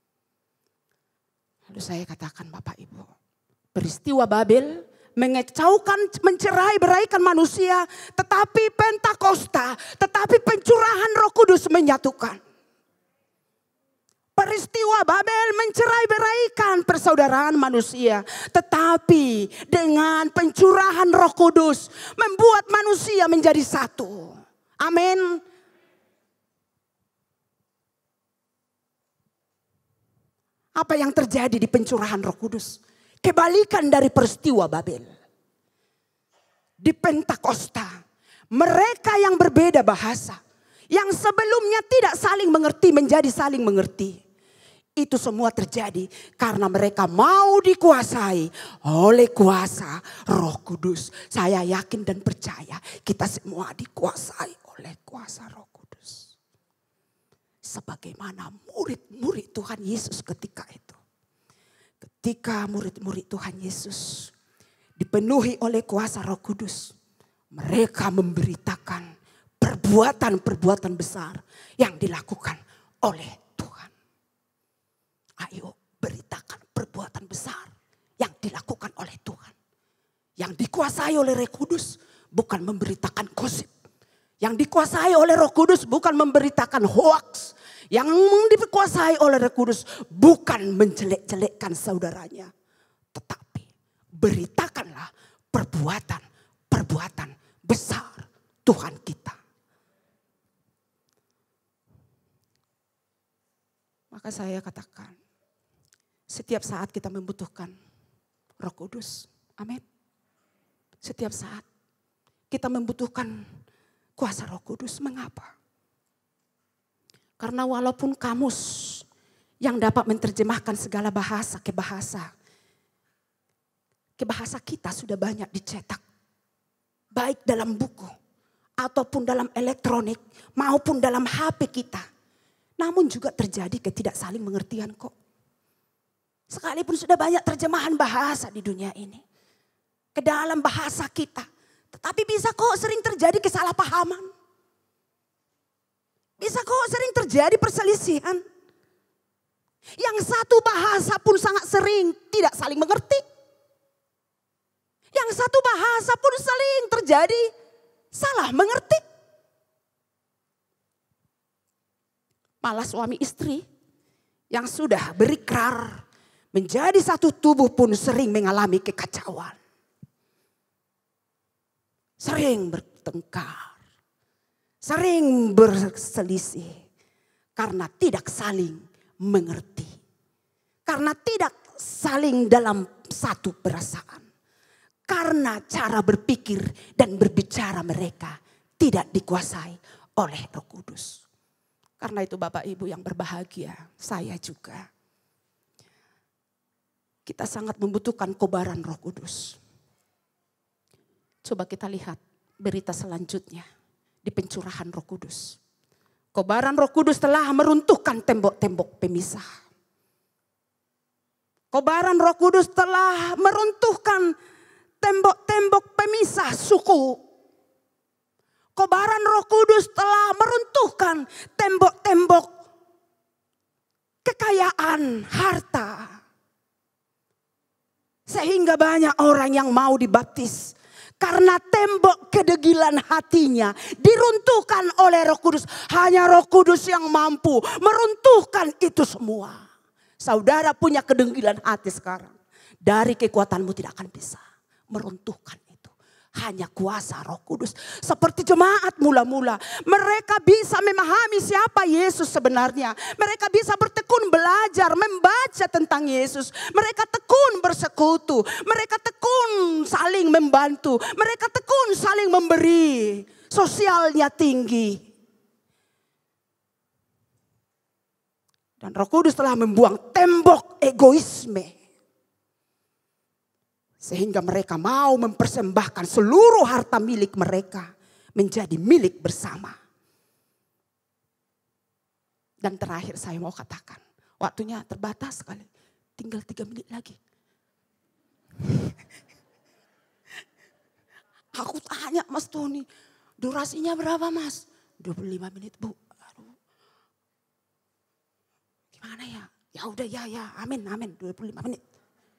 Lalu saya katakan Bapak Ibu, peristiwa Babel mengacaukan, mencerai-beraikan manusia, tetapi Pentakosta, tetapi pencurahan Roh Kudus menyatukan. Peristiwa Babel mencerai-beraikan persaudaraan manusia, tetapi dengan pencurahan Roh Kudus membuat manusia menjadi satu. Amin. Apa yang terjadi di pencurahan Roh Kudus? Kebalikan dari peristiwa Babel. Di Pentakosta, mereka yang berbeda bahasa, yang sebelumnya tidak saling mengerti menjadi saling mengerti. Itu semua terjadi karena mereka mau dikuasai oleh kuasa Roh Kudus. Saya yakin dan percaya kita semua dikuasai oleh kuasa Roh Kudus. Sebagaimana murid-murid Tuhan Yesus ketika itu. Ketika murid-murid Tuhan Yesus dipenuhi oleh kuasa Roh Kudus, mereka memberitakan perbuatan-perbuatan besar yang dilakukan oleh Tuhan. Ayo beritakan perbuatan besar yang dilakukan oleh Tuhan. Yang dikuasai oleh Roh Kudus bukan memberitakan gosip. Yang dikuasai oleh Roh Kudus bukan memberitakan hoaks. Yang dikuasai oleh Roh Kudus bukan menjelek-jelekkan saudaranya. Tetapi beritakanlah perbuatan-perbuatan besar Tuhan kita. Maka saya katakan, setiap saat kita membutuhkan Roh Kudus. Amin. Setiap saat kita membutuhkan kuasa Roh Kudus. Mengapa? Karena walaupun kamus yang dapat menerjemahkan segala bahasa ke bahasa, ke bahasa kita sudah banyak dicetak. Baik dalam buku ataupun dalam elektronik maupun dalam H P kita. Namun juga terjadi ketidak saling mengertian kok. Sekalipun sudah banyak terjemahan bahasa di dunia ini. Ke dalam bahasa kita. Tetapi bisa kok sering terjadi kesalahpahaman. Bisa kok sering terjadi perselisihan. Yang satu bahasa pun sangat sering tidak saling mengerti. Yang satu bahasa pun sering terjadi salah mengerti. Malah suami istri yang sudah berikrar menjadi satu tubuh pun sering mengalami kekacauan. Sering bertengkar. Sering berselisih. Karena tidak saling mengerti. Karena tidak saling dalam satu perasaan. Karena cara berpikir dan berbicara mereka tidak dikuasai oleh Roh Kudus. Karena itu Bapak Ibu yang berbahagia, saya juga. Kita sangat membutuhkan kobaran Roh Kudus. Coba kita lihat berita selanjutnya di pencurahan Roh Kudus. Kobaran Roh Kudus telah meruntuhkan tembok-tembok pemisah. Kobaran Roh Kudus telah meruntuhkan tembok-tembok pemisah suku. Kobaran Roh Kudus telah meruntuhkan tembok-tembok kekayaan, harta. Sehingga banyak orang yang mau dibaptis. Karena tembok kedegilan hatinya diruntuhkan oleh Roh Kudus. Hanya Roh Kudus yang mampu meruntuhkan itu semua. Saudara punya kedegilan hati sekarang. Dari kekuatanmu tidak akan bisa meruntuhkan itu. Hanya kuasa Roh Kudus. Seperti jemaat mula-mula. Mereka bisa memahami siapa Yesus sebenarnya. Mereka bisa bertekun belajar, membaca tentang Yesus. Mereka tekun bersekutu. Mereka tekun saling membantu. Mereka tekun saling memberi. Sosialnya tinggi. Dan Roh Kudus telah membuang tembok egoisme. Sehingga mereka mau mempersembahkan seluruh harta milik mereka menjadi milik bersama. Dan terakhir saya mau katakan, waktunya terbatas sekali, tinggal tiga menit lagi. Aku tanya Mas Tony, durasinya berapa Mas? dua puluh lima menit Bu. Aduh. Gimana ya? Ya udah ya ya, amin amin, dua puluh lima menit.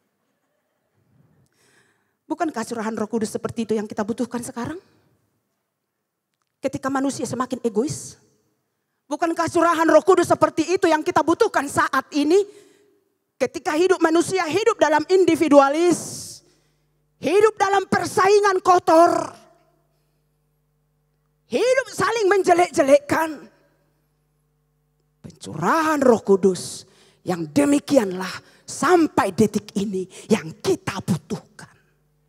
Bukankah curahan Roh Kudus seperti itu yang kita butuhkan sekarang? Ketika manusia semakin egois. Bukankah curahan Roh Kudus seperti itu yang kita butuhkan saat ini? Ketika hidup manusia hidup dalam individualis. Hidup dalam persaingan kotor. Hidup saling menjelek-jelekkan. Pencurahan Roh Kudus yang demikianlah sampai detik ini yang kita butuhkan.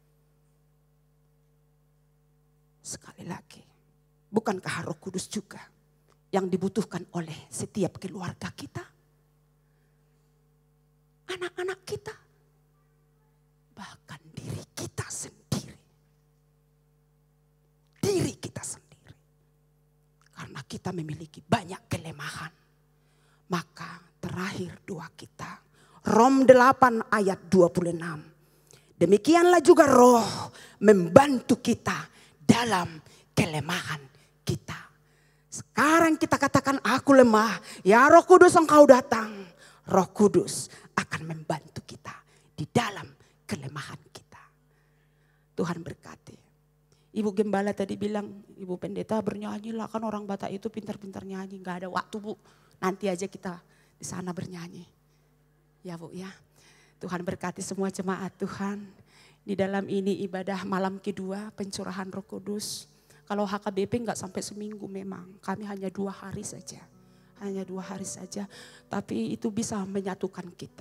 Sekali lagi, bukankah Roh Kudus juga yang dibutuhkan oleh setiap keluarga kita? Anak-anak kita, bahkan diri kita sendiri. Diri kita sendiri. Karena kita memiliki banyak kelemahan. Maka terakhir doa kita, Rom delapan ayat dua puluh enam. Demikianlah juga Roh membantu kita dalam kelemahan kita. Sekarang kita katakan aku lemah. Ya Roh Kudus engkau datang. Roh Kudus akan membantu kita di dalam kelemahan kita. Tuhan berkati. Ibu Gembala tadi bilang, Ibu Pendeta bernyanyilah, kan orang Batak itu pintar-pintar nyanyi. Gak ada waktu Bu, nanti aja kita di sana bernyanyi. Ya Bu ya. Tuhan berkati semua jemaat Tuhan. Di dalam ini ibadah malam kedua pencurahan Roh Kudus. Kalau H K B P enggak sampai seminggu memang. Kami hanya dua hari saja. Hanya dua hari saja. Tapi itu bisa menyatukan kita.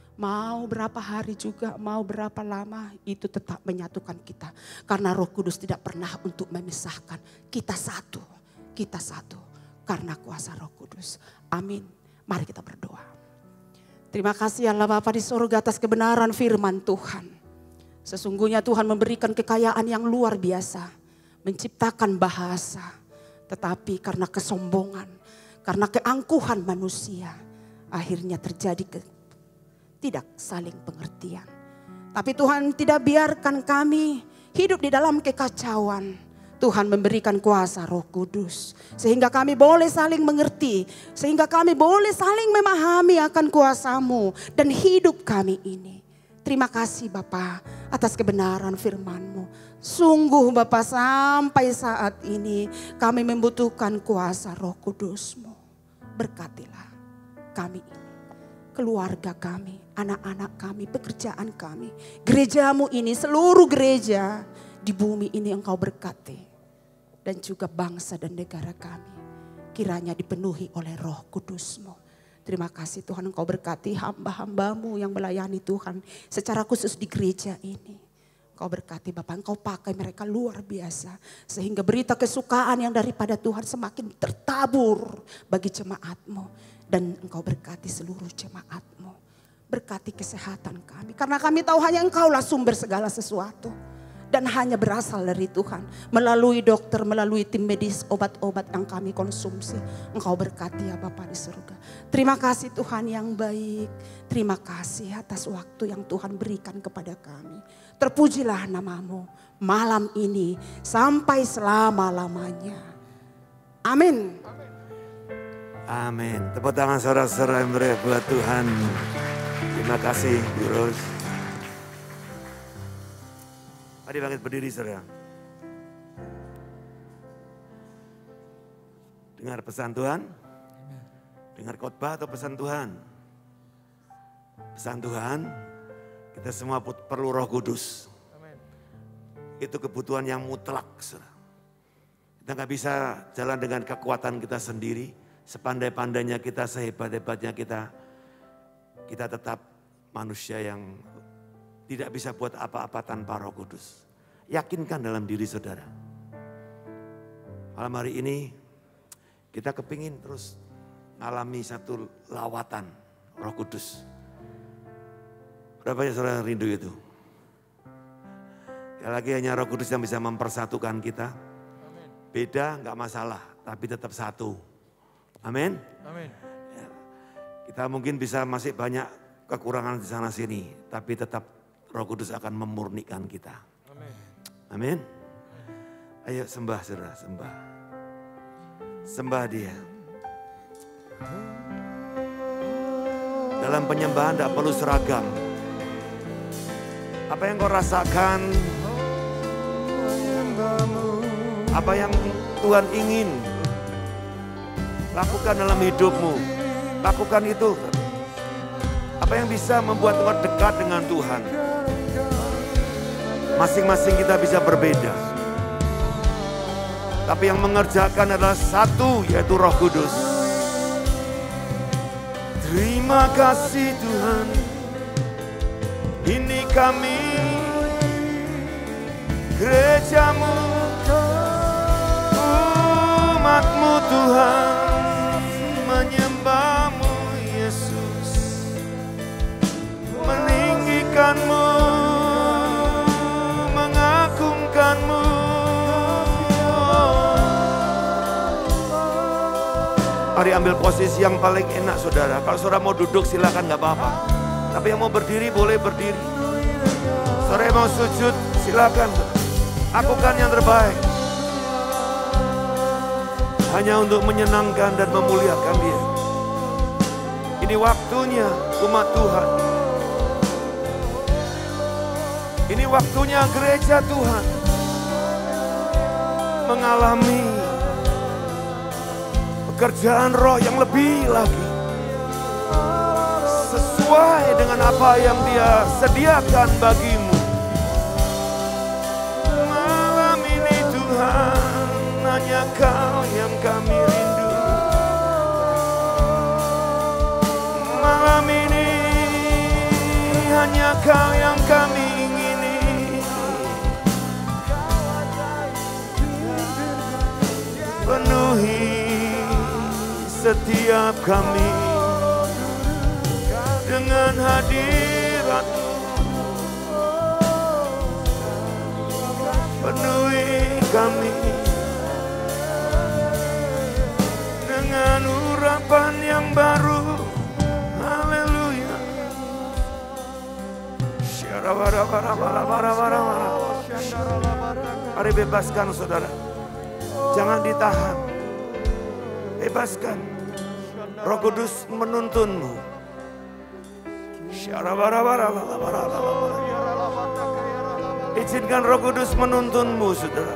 Mau berapa hari juga, mau berapa lama itu tetap menyatukan kita. Karena Roh Kudus tidak pernah untuk memisahkan. Kita satu, kita satu. Karena kuasa Roh Kudus. Amin. Mari kita berdoa. Terima kasih Allah Bapa di surga atas kebenaran firman Tuhan. Sesungguhnya Tuhan memberikan kekayaan yang luar biasa. Menciptakan bahasa. Tetapi karena kesombongan. Karena keangkuhan manusia. Akhirnya terjadi ke, tidak saling pengertian. Tapi Tuhan tidak biarkan kami hidup di dalam kekacauan. Tuhan memberikan kuasa Roh Kudus. Sehingga kami boleh saling mengerti. Sehingga kami boleh saling memahami akan kuasa-Mu. Dan hidup kami ini. Terima kasih Bapa atas kebenaran firman-Mu. Sungguh Bapa sampai saat ini kami membutuhkan kuasa Roh Kudus-Mu. Berkatilah kami ini, keluarga kami, anak-anak kami, pekerjaan kami. Gereja-Mu ini, seluruh gereja di bumi ini Engkau berkati. Dan juga bangsa dan negara kami. Kiranya dipenuhi oleh Roh Kudus-Mu. Terima kasih Tuhan Engkau berkati hamba-hambamu yang melayani Tuhan secara khusus di gereja ini. Engkau berkati Bapak, Engkau pakai mereka luar biasa. Sehingga berita kesukaan yang daripada Tuhan semakin tertabur bagi jemaat-Mu. Dan Engkau berkati seluruh jemaat-Mu. Berkati kesehatan kami. Karena kami tahu hanya Engkaulah sumber segala sesuatu. Dan hanya berasal dari Tuhan. Melalui dokter, melalui tim medis, obat-obat yang kami konsumsi. Engkau berkati ya Bapa di surga. Terima kasih Tuhan yang baik. Terima kasih atas waktu yang Tuhan berikan kepada kami. Terpujilah namamu malam ini sampai selama-lamanya. Amin. Amin. Tepuk tangan saudara-saudara yang meriah buat Tuhan. Terima kasih, Bu Rose. Mari bangkit berdiri, saudara. Dengar pesan Tuhan? Dengar khotbah atau pesan Tuhan? Pesan Tuhan, kita semua perlu Roh Kudus. Itu kebutuhan yang mutlak, saudara. Kita nggak bisa jalan dengan kekuatan kita sendiri. Sepandai-pandainya kita, sehebat-hebatnya kita, kita tetap manusia yang tidak bisa buat apa-apa tanpa Roh Kudus. Yakinkan dalam diri saudara. Malam hari ini kita kepingin terus alami satu lawatan Roh Kudus. Berapa ya saudara yang rindu itu? Ya lagi hanya Roh Kudus yang bisa mempersatukan kita. Beda nggak masalah, tapi tetap satu. Amin. Amin. Ya, kita mungkin bisa masih banyak kekurangan di sana sini, tapi tetap Roh Kudus akan memurnikan kita. Amin. Amin. Ayo sembah saudara, sembah. Sembah Dia. Dalam penyembahan tidak perlu seragam. Apa yang kau rasakan, apa yang Tuhan ingin lakukan dalam hidupmu, lakukan itu. Apa yang bisa membuat engkau dekat dengan Tuhan. Masing-masing kita bisa berbeda. Tapi yang mengerjakan adalah satu, yaitu Roh Kudus. Terima kasih Tuhan, ini kami, gerejamu, umatmu Tuhan. Menyembahmu Yesus, meninggikanmu, mengagungkanmu. Mari ambil posisi yang paling enak saudara. Kalau saudara mau duduk silakan gak apa-apa. Tapi yang mau berdiri boleh berdiri. Saudara yang mau sujud silakan. Lakukan yang terbaik. Hanya untuk menyenangkan dan memuliakan Dia. Ini waktunya umat Tuhan. Ini waktunya gereja Tuhan mengalami pekerjaan roh yang lebih lagi. Sesuai dengan apa yang Dia sediakan bagimu. Malam ini Tuhan, hanya Kau yang kami rindu. Malam ini hanya Kau yang kami ingini. Penuhi setiap kami dengan hadirat-Mu. Penuhi kami dengan urapan yang baru. Haleluya. Mari bebaskan saudara. Jangan ditahan. Bebaskan. Roh Kudus menuntunmu. Izinkan Roh Kudus menuntunmu saudara.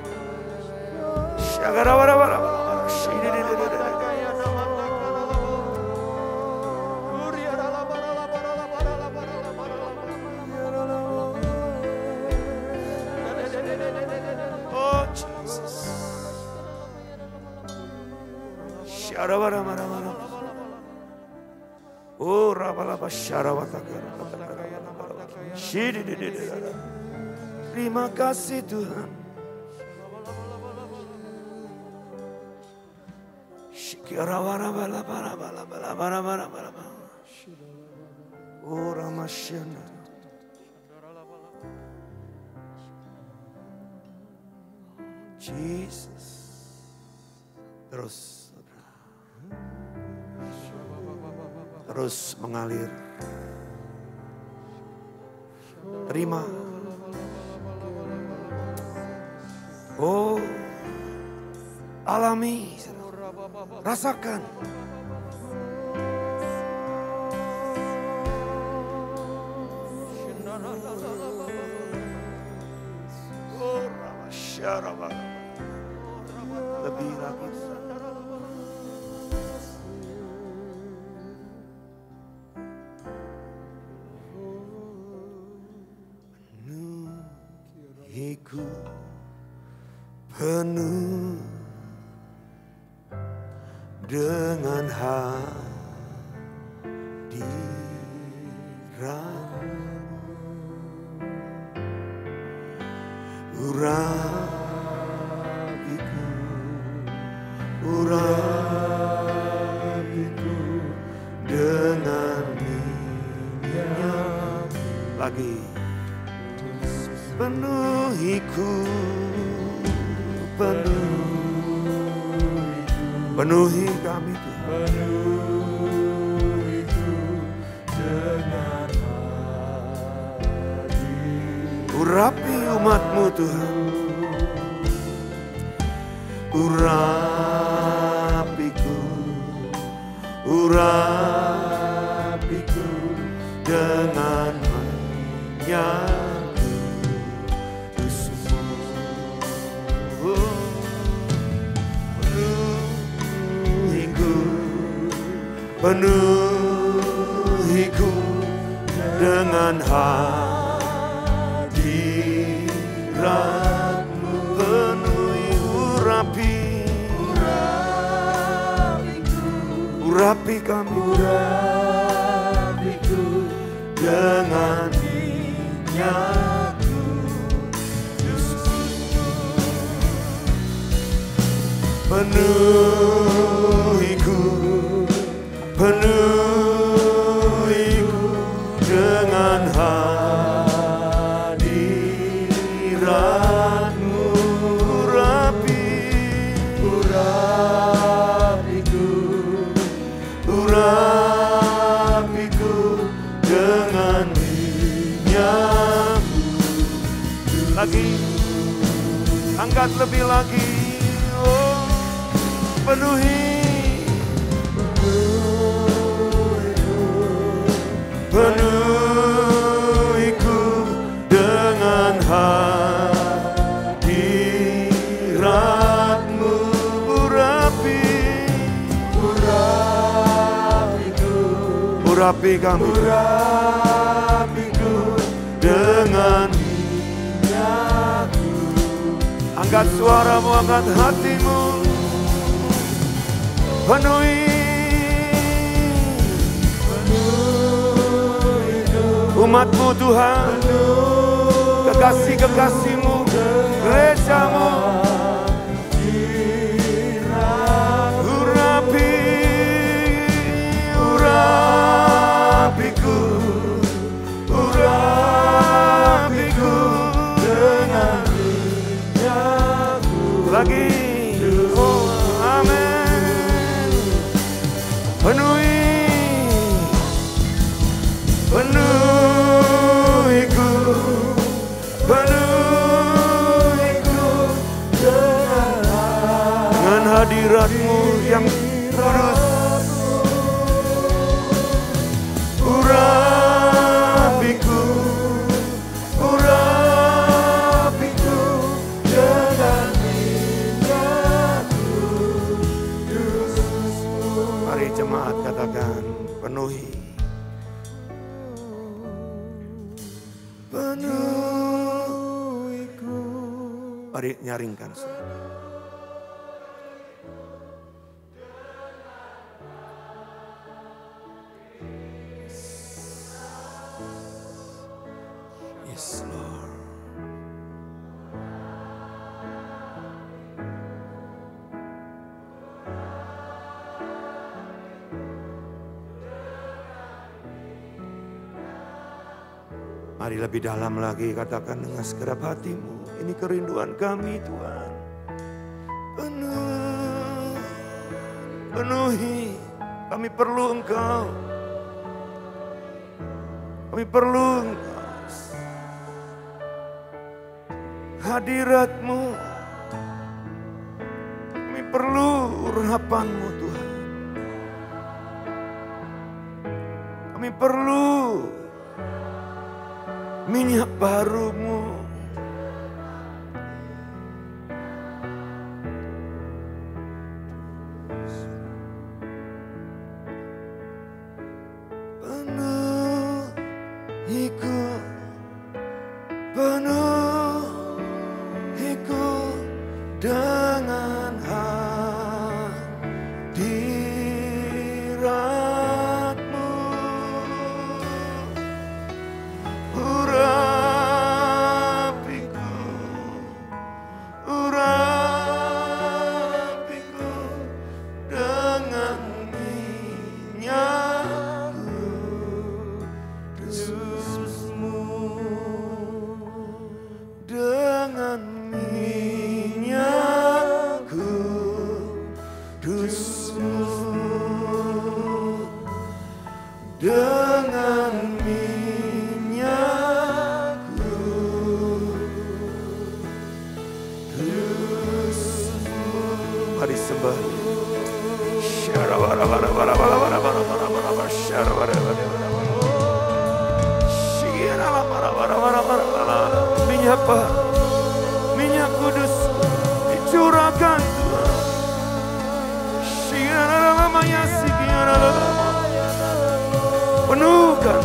Oh Jesus. Oh rabalaba syarawataka. Terima kasih Tuhan. Oh Ramasyana. Jesus. Terus terus mengalir. Terima Oh, alami, rasakan. Lebih lagi. Penuhiku penuh dengan hadirat-Mu. Urapiku, urapiku dengan minyak. Lagi. Penuhiku, penuh, penuhi kami Tuhan. Penuhiku dengan hadirat. Urapi umat-Mu Tuhan. Urapiku, urapiku dengan minyak. Penuhiku dengan hadirat-Mu. Penuhi urapi, urapi kami, urapiku dengan minyak-Mu. Penuhiku, penuhiku dengan hadirat-Mu. Urapi, urapiku, urapiku dengan minyak-Mu. Lagi, angkat lebih lagi. Oh, penuhi. Penuhiku dengan hadirat-Mu. Urapi, urapiku, urapi kami, urapiku dengan minyak-Mu. Angkat suaramu, angkat hatimu. Penuhi umat-Mu Tuhan, kekasih-kekasih-Mu, gereja-Mu. Urapi, urapiku, urapiku dengan minyak-Mu. Lagi, oh amin. Penuhi, penuhiku, penuhiku dengan hadirat-Mu yang kudus. Urapiku, urapiku dengan minyak-Mu. Mari jemaat katakan, penuhi. Penuhiku. Mari nyaringkan. Yes, Lord. Mari lebih dalam lagi katakan dengan segenap hatimu. Ini kerinduan kami Tuhan. Penuh, penuhi. Kami perlu Engkau. Kami perlu Engkau. Hadirat-Mu perlu urapan-Mu Tuhan. Kami perlu minyak baru-Mu. Penuhiku, penuhiku dengan hadirat-Mu. Urapiku, urapiku dengan minyak kudus-Mu, dengan minyak kudus-Mu, dengan minyak kudus-Mu. Mari sembah. Minyak apa? Minyak kudus dicurahkan Tuhan. Penuhkan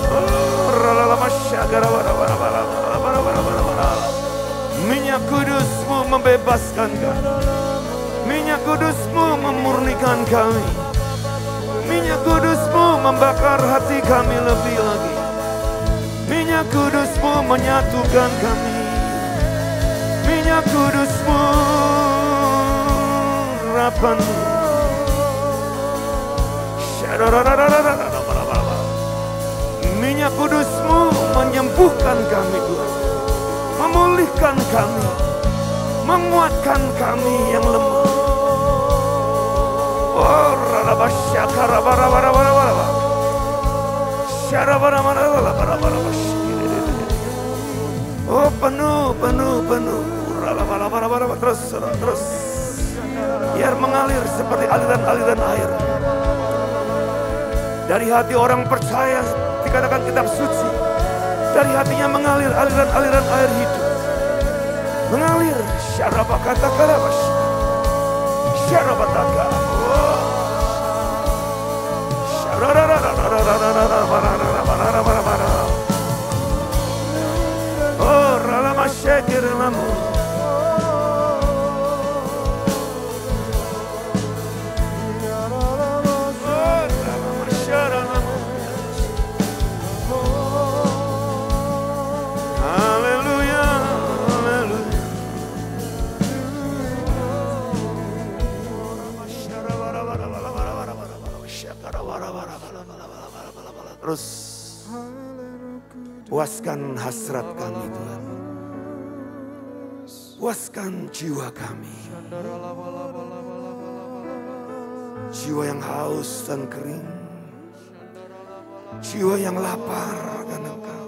minyak kudus-Mu membebaskan kami. Minyak kudus-Mu memurnikan kami. Minyak kudus-Mu membakar hati kami lebih lagi. Minyak kudus-Mu menyatukan kami. Minyak kudus-Mu, urapan-Mu. Minyak kudus-Mu menyembuhkan kami Tuhan. Memulihkan kami. Menguatkan kami yang lemah. Oh, oh penuh, penuh, penuh. Terus, terus. Biar mengalir seperti aliran-aliran air. Dari hati orang percaya dikatakan kitab suci. Dari hatinya mengalir aliran-aliran air hidup. Mengalir. Syarabakatakarabash. Syarabataka. Oh, ralama syakir lamu. Terus puaskan hasrat kami Tuhan. Puaskan jiwa kami. Jiwa yang haus dan kering. Jiwa yang lapar akan Engkau.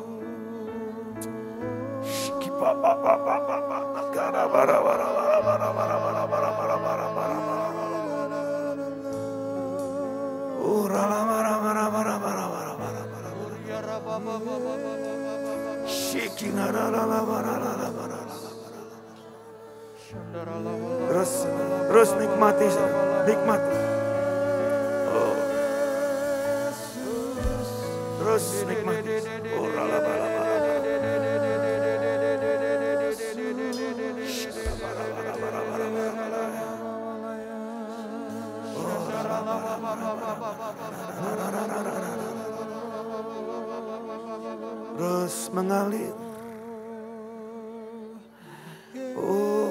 Terus, terus nikmati, nikmati. Oh. Terus nikmati. Oh, rala, rala, rala. Terus mengalir. Oh.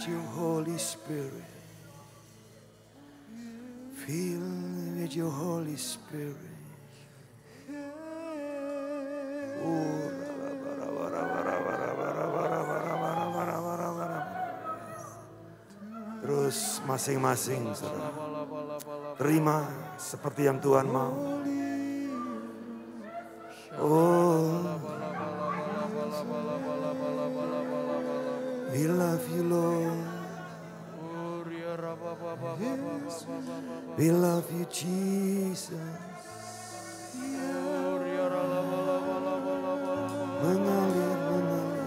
your Holy Spirit. Fill me with your Holy Spirit. Terus masing-masing saudara, terima seperti yang Tuhan mau. Oh, we love you Lord. We love you Jesus. Mengalir, mengalir,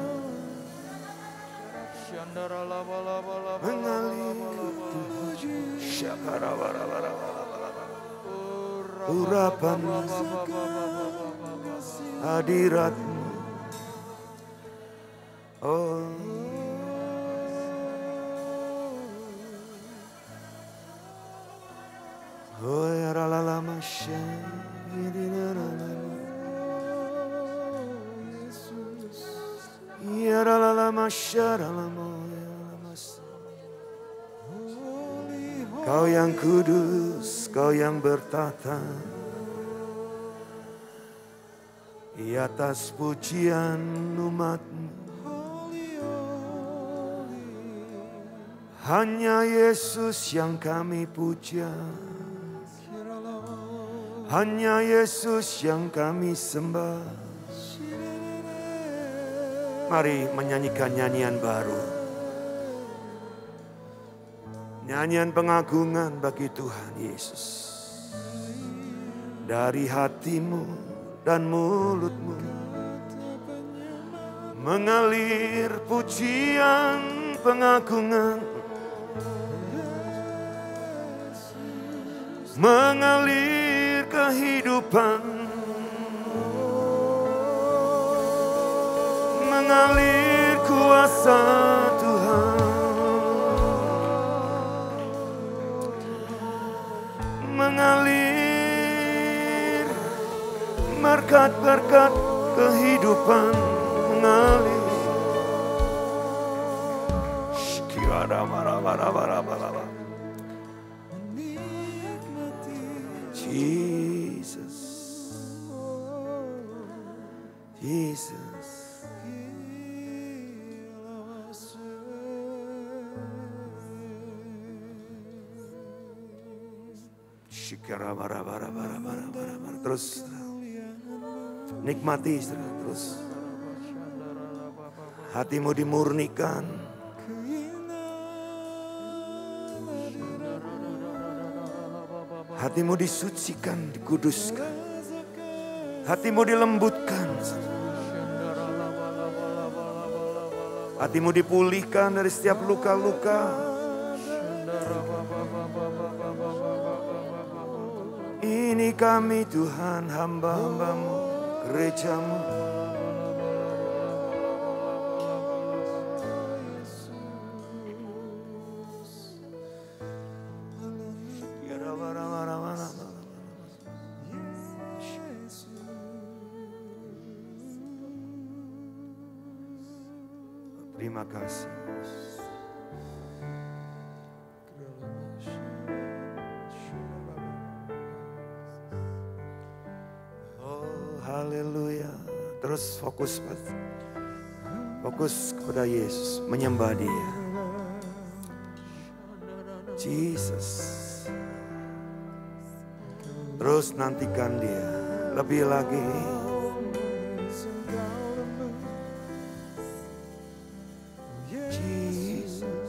mengalir Tuhan. Urapan hadiratmu. Oh, oh ya la masya. Ya la masya la. Kau yang kudus, Kau yang bertata di atas pujian umat-Mu. Hanya Yesus yang kami puja, hanya Yesus yang kami sembah. Mari menyanyikan nyanyian baru. Nyanyian pengagungan bagi Tuhan Yesus. Dari hatimu dan mulutmu mengalir pujian pengagungan, mengalir kehidupan, mengalir kuasa Tuhan. Mengalir berkat-berkat kehidupan, mengalir. Jesus, Jesus. Terus nikmati terus. Hatimu dimurnikan. Hatimu disucikan, dikuduskan. Hatimu dilembutkan. Hatimu dipulihkan dari setiap luka-luka. Ini kami Tuhan, hamba-hambamu, gerejamu. Terima kasih. Haleluya. Terus fokus, fokus kepada Yesus, menyembah Dia. Jesus. Terus nantikan Dia lebih lagi. Jesus.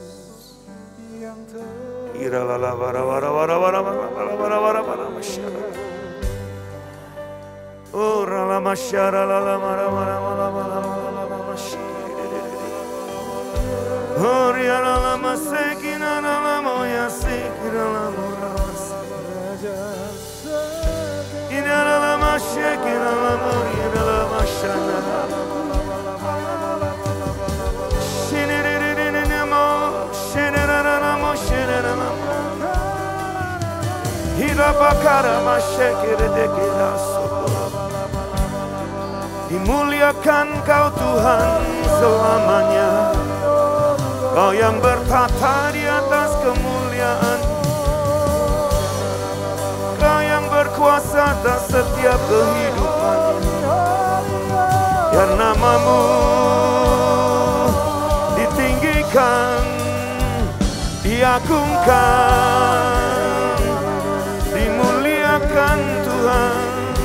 Ira la la wara wara wara wara wara wara wara wara masyarakat. Oh rala masyara la mara mara mara mara mara masyara. Oh ria la masekina la moya sekina la mora. Ina la masekina la moya la masyana. Shinere ne mo shinere la mo shinere la. Hira bakara masekire de kiraso. Dimuliakan Kau Tuhan selamanya. Kau yang bertata di atas kemuliaan, Kau yang berkuasa atas setiap kehidupan. Biar namamu ditinggikan, diagungkan, dimuliakan Tuhan.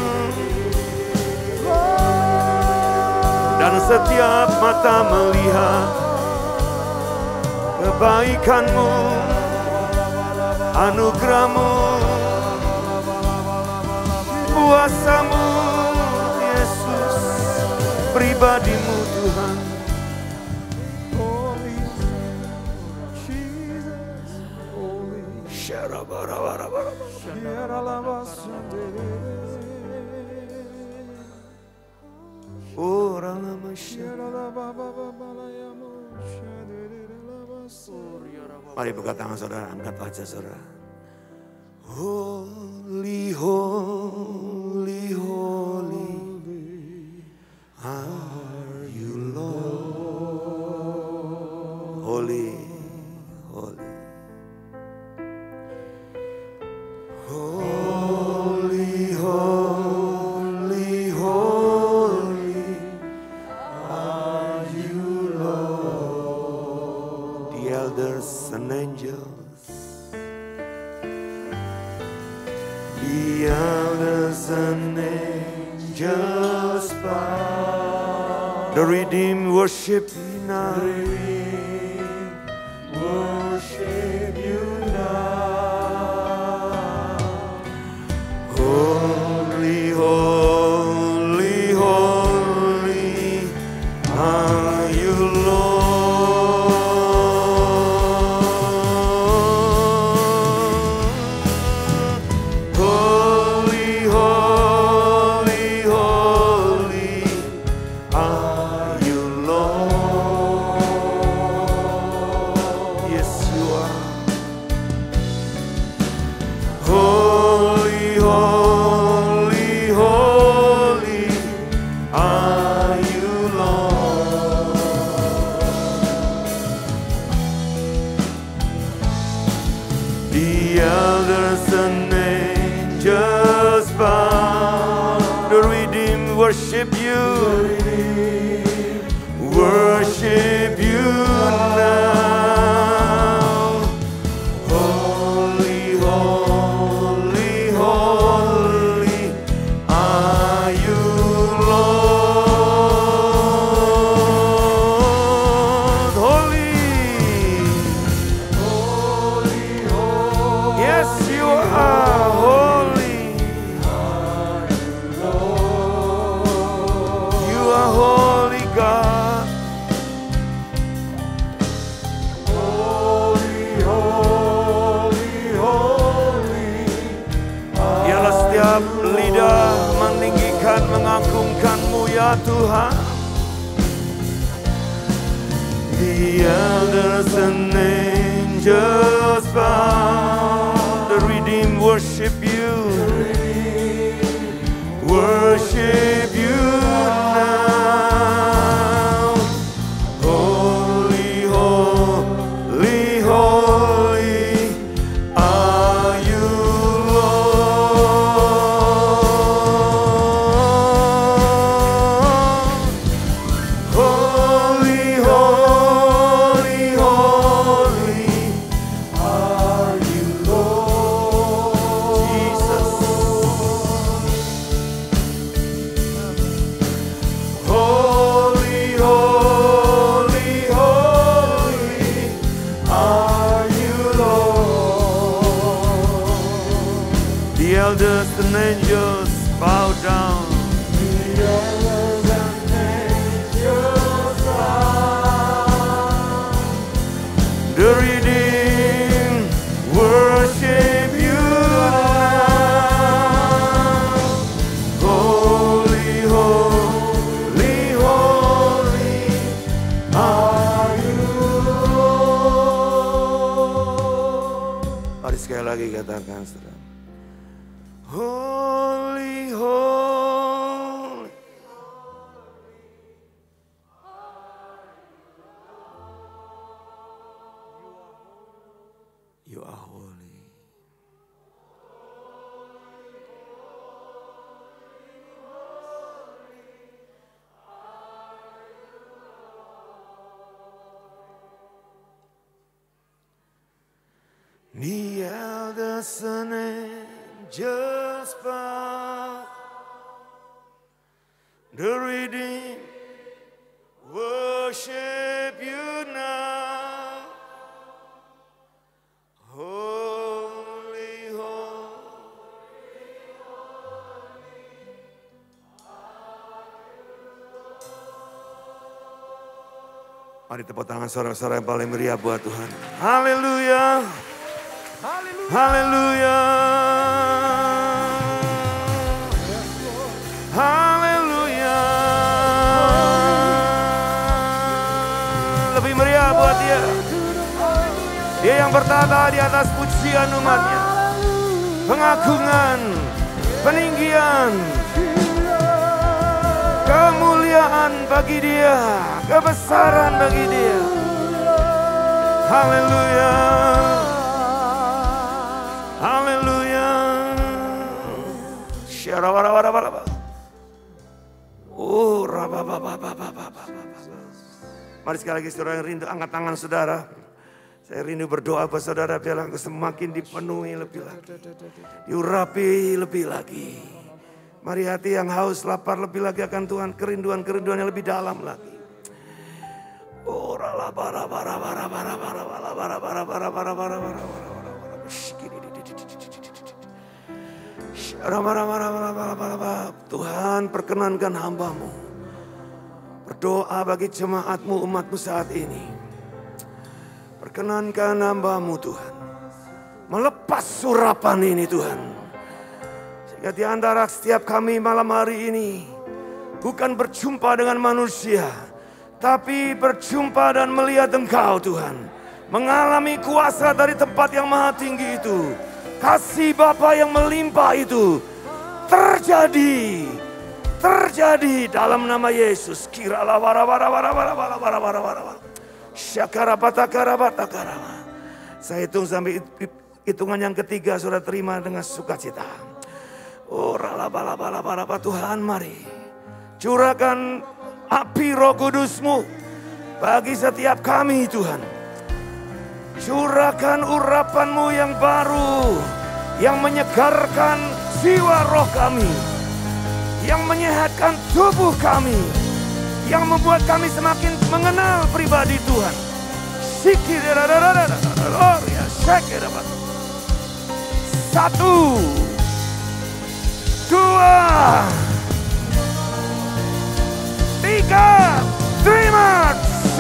Dan setiap mata melihat kebaikan-Mu, anugerah-Mu, kuasa-Mu, Yesus, pribadi-Mu Tuhan. Mari buka tangan saudara, angkat wajah saudara. Holy, holy, holy are you Lord. Holy, holy. Holy, holy, holy are you Lord. The elders and angels, the elders and angels bow. The redeemed worship you now. The redeemed worship you now. Holy, holy, holy are you Lord. Holy, holy, holy are you Lord. Yes, you are. Holy, holy, holy are you Lord. The elders and angels bow. The redeemed worship you. Worship you now. Holy, holy, holy are you Lord. Holy, holy, holy. Yes, you are holy. You are holy God. Holy, holy, holy. Biarlah setiap lidah meninggikan, mengagungkan-Mu ya Tuhan. The elders and angels bow. The redeemed worship you. Worship you now. Holy, holy, holy are you Lord. Holy, holy, holy are you Lord. Jesus. Holy, holy, holy are you Lord. The elders and angels bow down. The elders and angels bow. The redeemed worship you now. Holy, holy, holy are you Lord. Mari sekali lagi katakan saudara. Holy, holy. As an angel's bow, the redeemed worship you now. Holy, holy, holy. Mari tepuk tangan saudara-saudara yang paling meriah buat Tuhan. Haleluya. Haleluya. Haleluya. Lebih meriah buat Dia. Dia yang bertata di atas pujian umatnya. Pengagungan, peninggian, kemuliaan bagi Dia, kebesaran bagi Dia. Haleluya. Haleluya. Syarawarabarabaraba. Oh, rababababababababa. Mari sekali lagi saudara yang rindu, angkat tangan saudara. Saya rindu berdoa buat saudara biar semakin dipenuhi lebih lagi. Diurapi lebih lagi. Mari hati yang haus, lapar lebih lagi akan Tuhan. Kerinduan-kerinduan yang lebih dalam lagi. Oh, Tuhan perkenankan hamba-Mu berdoa bagi jemaat-Mu, umat-Mu saat ini. Perkenankan hamba-Mu Tuhan melepas surapan ini Tuhan. Sehingga di antara setiap kami malam hari ini bukan berjumpa dengan manusia, tapi berjumpa dan melihat Engkau Tuhan. Mengalami kuasa dari tempat yang maha tinggi itu. Kasih Bapa yang melimpah itu terjadi. Terjadi dalam nama Yesus. Kiralah wara wara wara wara wara wara wara wara. Syakarabatakarabatakarawa. Saya hitung sampai hitungan yang ketiga, saudara terima dengan sukacita. Oh ralabalabalabalaba Tuhan, mari curahkan api Roh Kudus-Mu bagi setiap kami Tuhan. Curahkan urapan-Mu yang baru, yang menyegarkan jiwa roh kami, yang menyehatkan tubuh kami, yang membuat kami semakin mengenal pribadi Tuhan. Satu, dua, tiga, terima.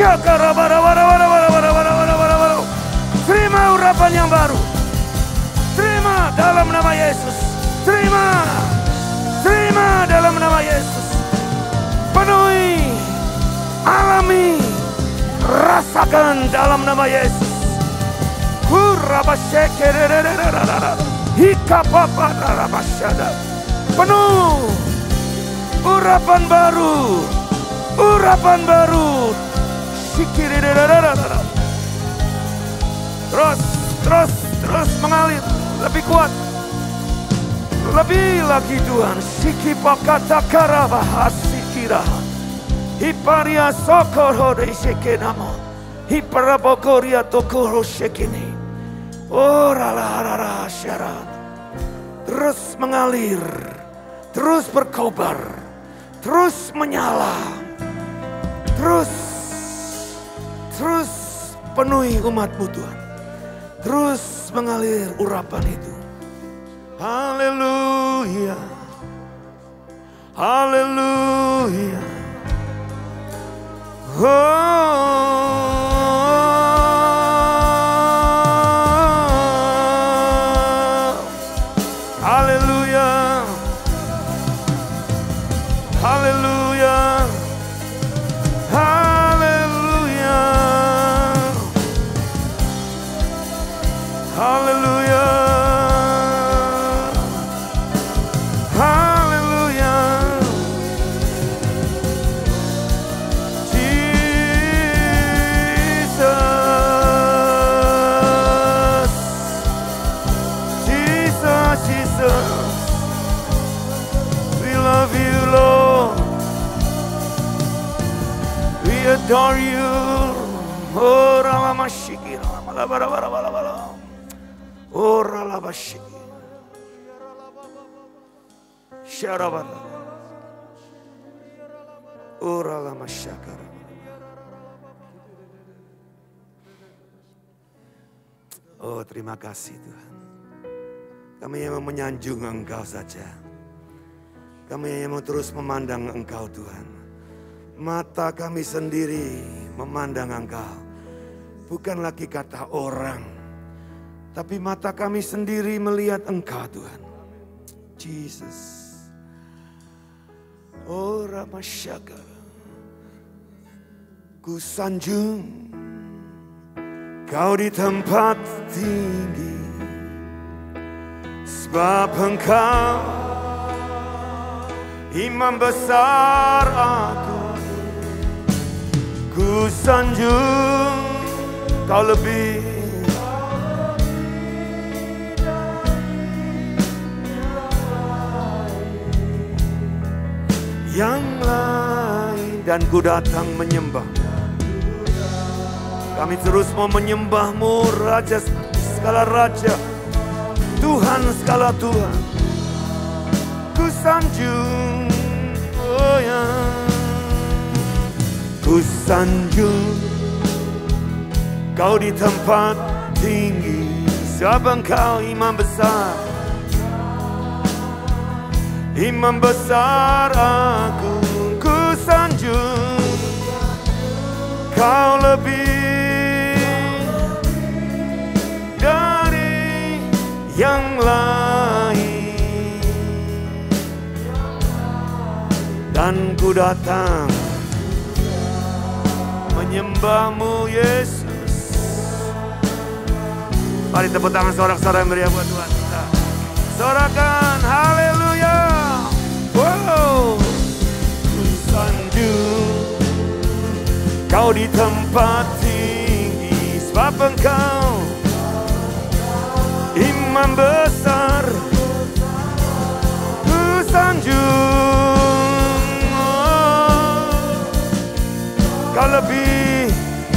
Terima urapan yang baru. Terima dalam nama Yesus. Terima. Terima dalam nama Yesus. Penuhi, alami, rasakan dalam nama Yesus. Penuh urapan baru. Urapan baru. Terus, terus, terus mengalir. Lebih kuat. Lebih lagi Tuhan. Sikipakata karabahasikira. Hiparia sokoro de shekenamo. Hiparabokoria tokoro shekini. Oh rala syarat. Terus mengalir. Terus berkobar. Terus menyala. Terus. Terus penuhi umat-Mu Tuhan. Terus mengalir urapan itu. Haleluya. Haleluya. Oh. Haleluya. Haleluya. Haleluya. Haleluya. Haleluya. Jesus. Jesus, Jesus. We love you, Lord. We adore you. Oh, Ramamashiki, Ramalabarabarabara. Ora labashi. Syarabara. Ora lamasyakara. Oh, terima kasih Tuhan. Kami yang mau menyanjung Engkau saja. Kami yang mau terus memandang Engkau Tuhan. Mata kami sendiri memandang Engkau. Bukan lagi kata orang. Tapi mata kami sendiri melihat Engkau Tuhan. Jesus. Oh Ramasyakara. Ku sanjung Kau di tempat tinggi, sebab Engkau imam besar aku. Ku sanjung Kau lebih yang lain, dan ku datang menyembah. Kami terus mau menyembah-Mu, Raja segala Raja, Tuhan segala Tuhan. Ku sanjung, oh ya, ku sanjung Kau di tempat tinggi, sebab Engkau imam besar. Imam besar aku, ku sanjung Kau lebih dari yang lain, dan ku datang menyembah-Mu Yesus. Mari tepuk tangan sorak-sorak meriah buat Tuhan kita. Sorakan haleluya. Wow. Ku sanjung Kau di tempat tinggi, sebab Engkau imam besar. Ku sanjung oh, Kau lebih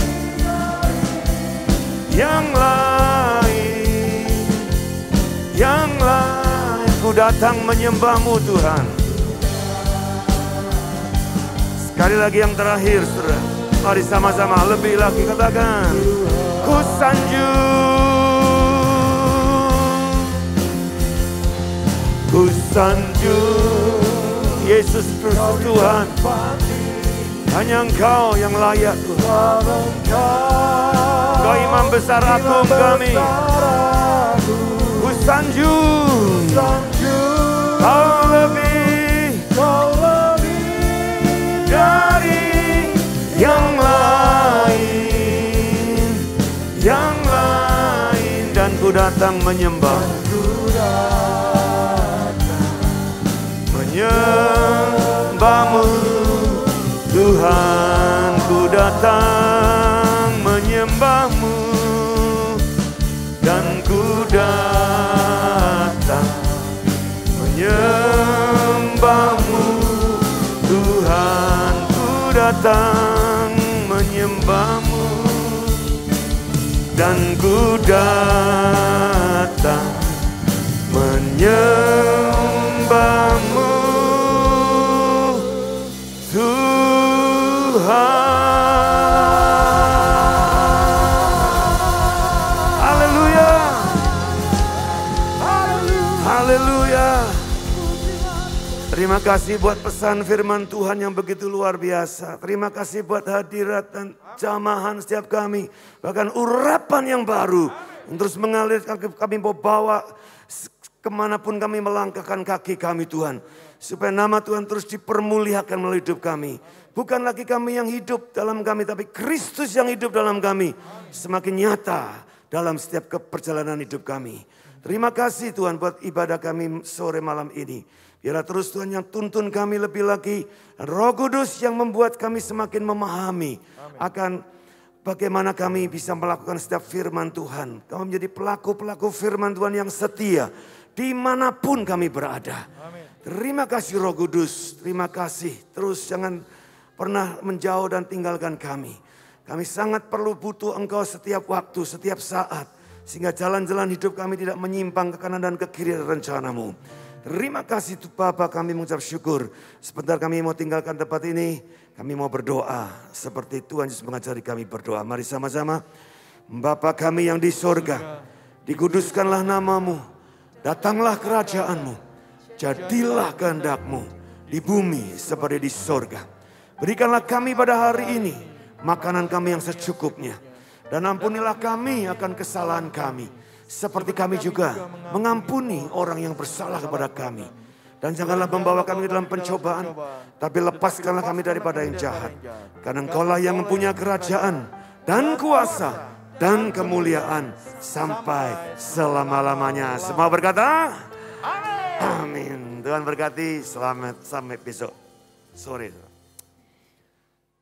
yang lain, yang lain. Ku datang menyembah-Mu Tuhan. Sekali lagi yang terakhir saudara, mari sama-sama lebih lagi katakan. Ku sanjung, ku sanjung Yesus Kristus Tuhan. Hanya Engkau yang layak Tuhan. Engkau imam besar agung kami. Ku sanjung, Kau lebih dari yang lain, yang lain, dan ku datang menyembah, menyembah-Mu Tuhan. Ku datang menyembah-Mu, dan ku datang menyembah-Mu Tuhan. Ku datang menyembah-Mu, dan ku datang menyembah-Mu Tuhan. Haleluya. Haleluya. Terima kasih buat pesan firman Tuhan yang begitu luar biasa. Terima kasih buat hadirat dan jamahan setiap kami. Bahkan urapan yang baru. Terus mengalir kami mau bawa kemanapun kami melangkahkan kaki kami Tuhan. Supaya nama Tuhan terus dipermuliakan melalui hidup kami. Bukan lagi kami yang hidup dalam kami, tapi Kristus yang hidup dalam kami. Semakin nyata dalam setiap perjalanan hidup kami. Terima kasih Tuhan buat ibadah kami sore malam ini. Biarlah terus Tuhan yang tuntun kami lebih lagi. Roh Kudus yang membuat kami semakin memahami. Amin. Akan bagaimana kami bisa melakukan setiap firman Tuhan. Kami menjadi pelaku-pelaku firman Tuhan yang setia. Dimanapun kami berada. Amin. Terima kasih Roh Kudus. Terima kasih. Terus jangan pernah menjauh dan tinggalkan kami. Kami sangat perlu butuh Engkau setiap waktu, setiap saat. Sehingga jalan-jalan hidup kami tidak menyimpang ke kanan dan ke kiri rencana-Mu. Terima kasih Bapa, kami mengucap syukur. Sebentar kami mau tinggalkan tempat ini. Kami mau berdoa seperti Tuhan Yesus mengajari kami berdoa. Mari sama-sama. Bapa kami yang di sorga, dikuduskanlah nama-Mu. Datanglah kerajaan-Mu. Jadilah kehendak-Mu di bumi seperti di sorga. Berikanlah kami pada hari ini makanan kami yang secukupnya. Dan ampunilah kami akan kesalahan kami. Seperti kami juga mengampuni orang yang bersalah kepada kami. Dan janganlah membawa kami dalam pencobaan. Tapi lepaskanlah kami daripada yang jahat. Karena Engkaulah yang mempunyai kerajaan dan kuasa dan kemuliaan sampai selama-lamanya. Semua berkata, amin. Tuhan berkati, selamat sampai besok sore.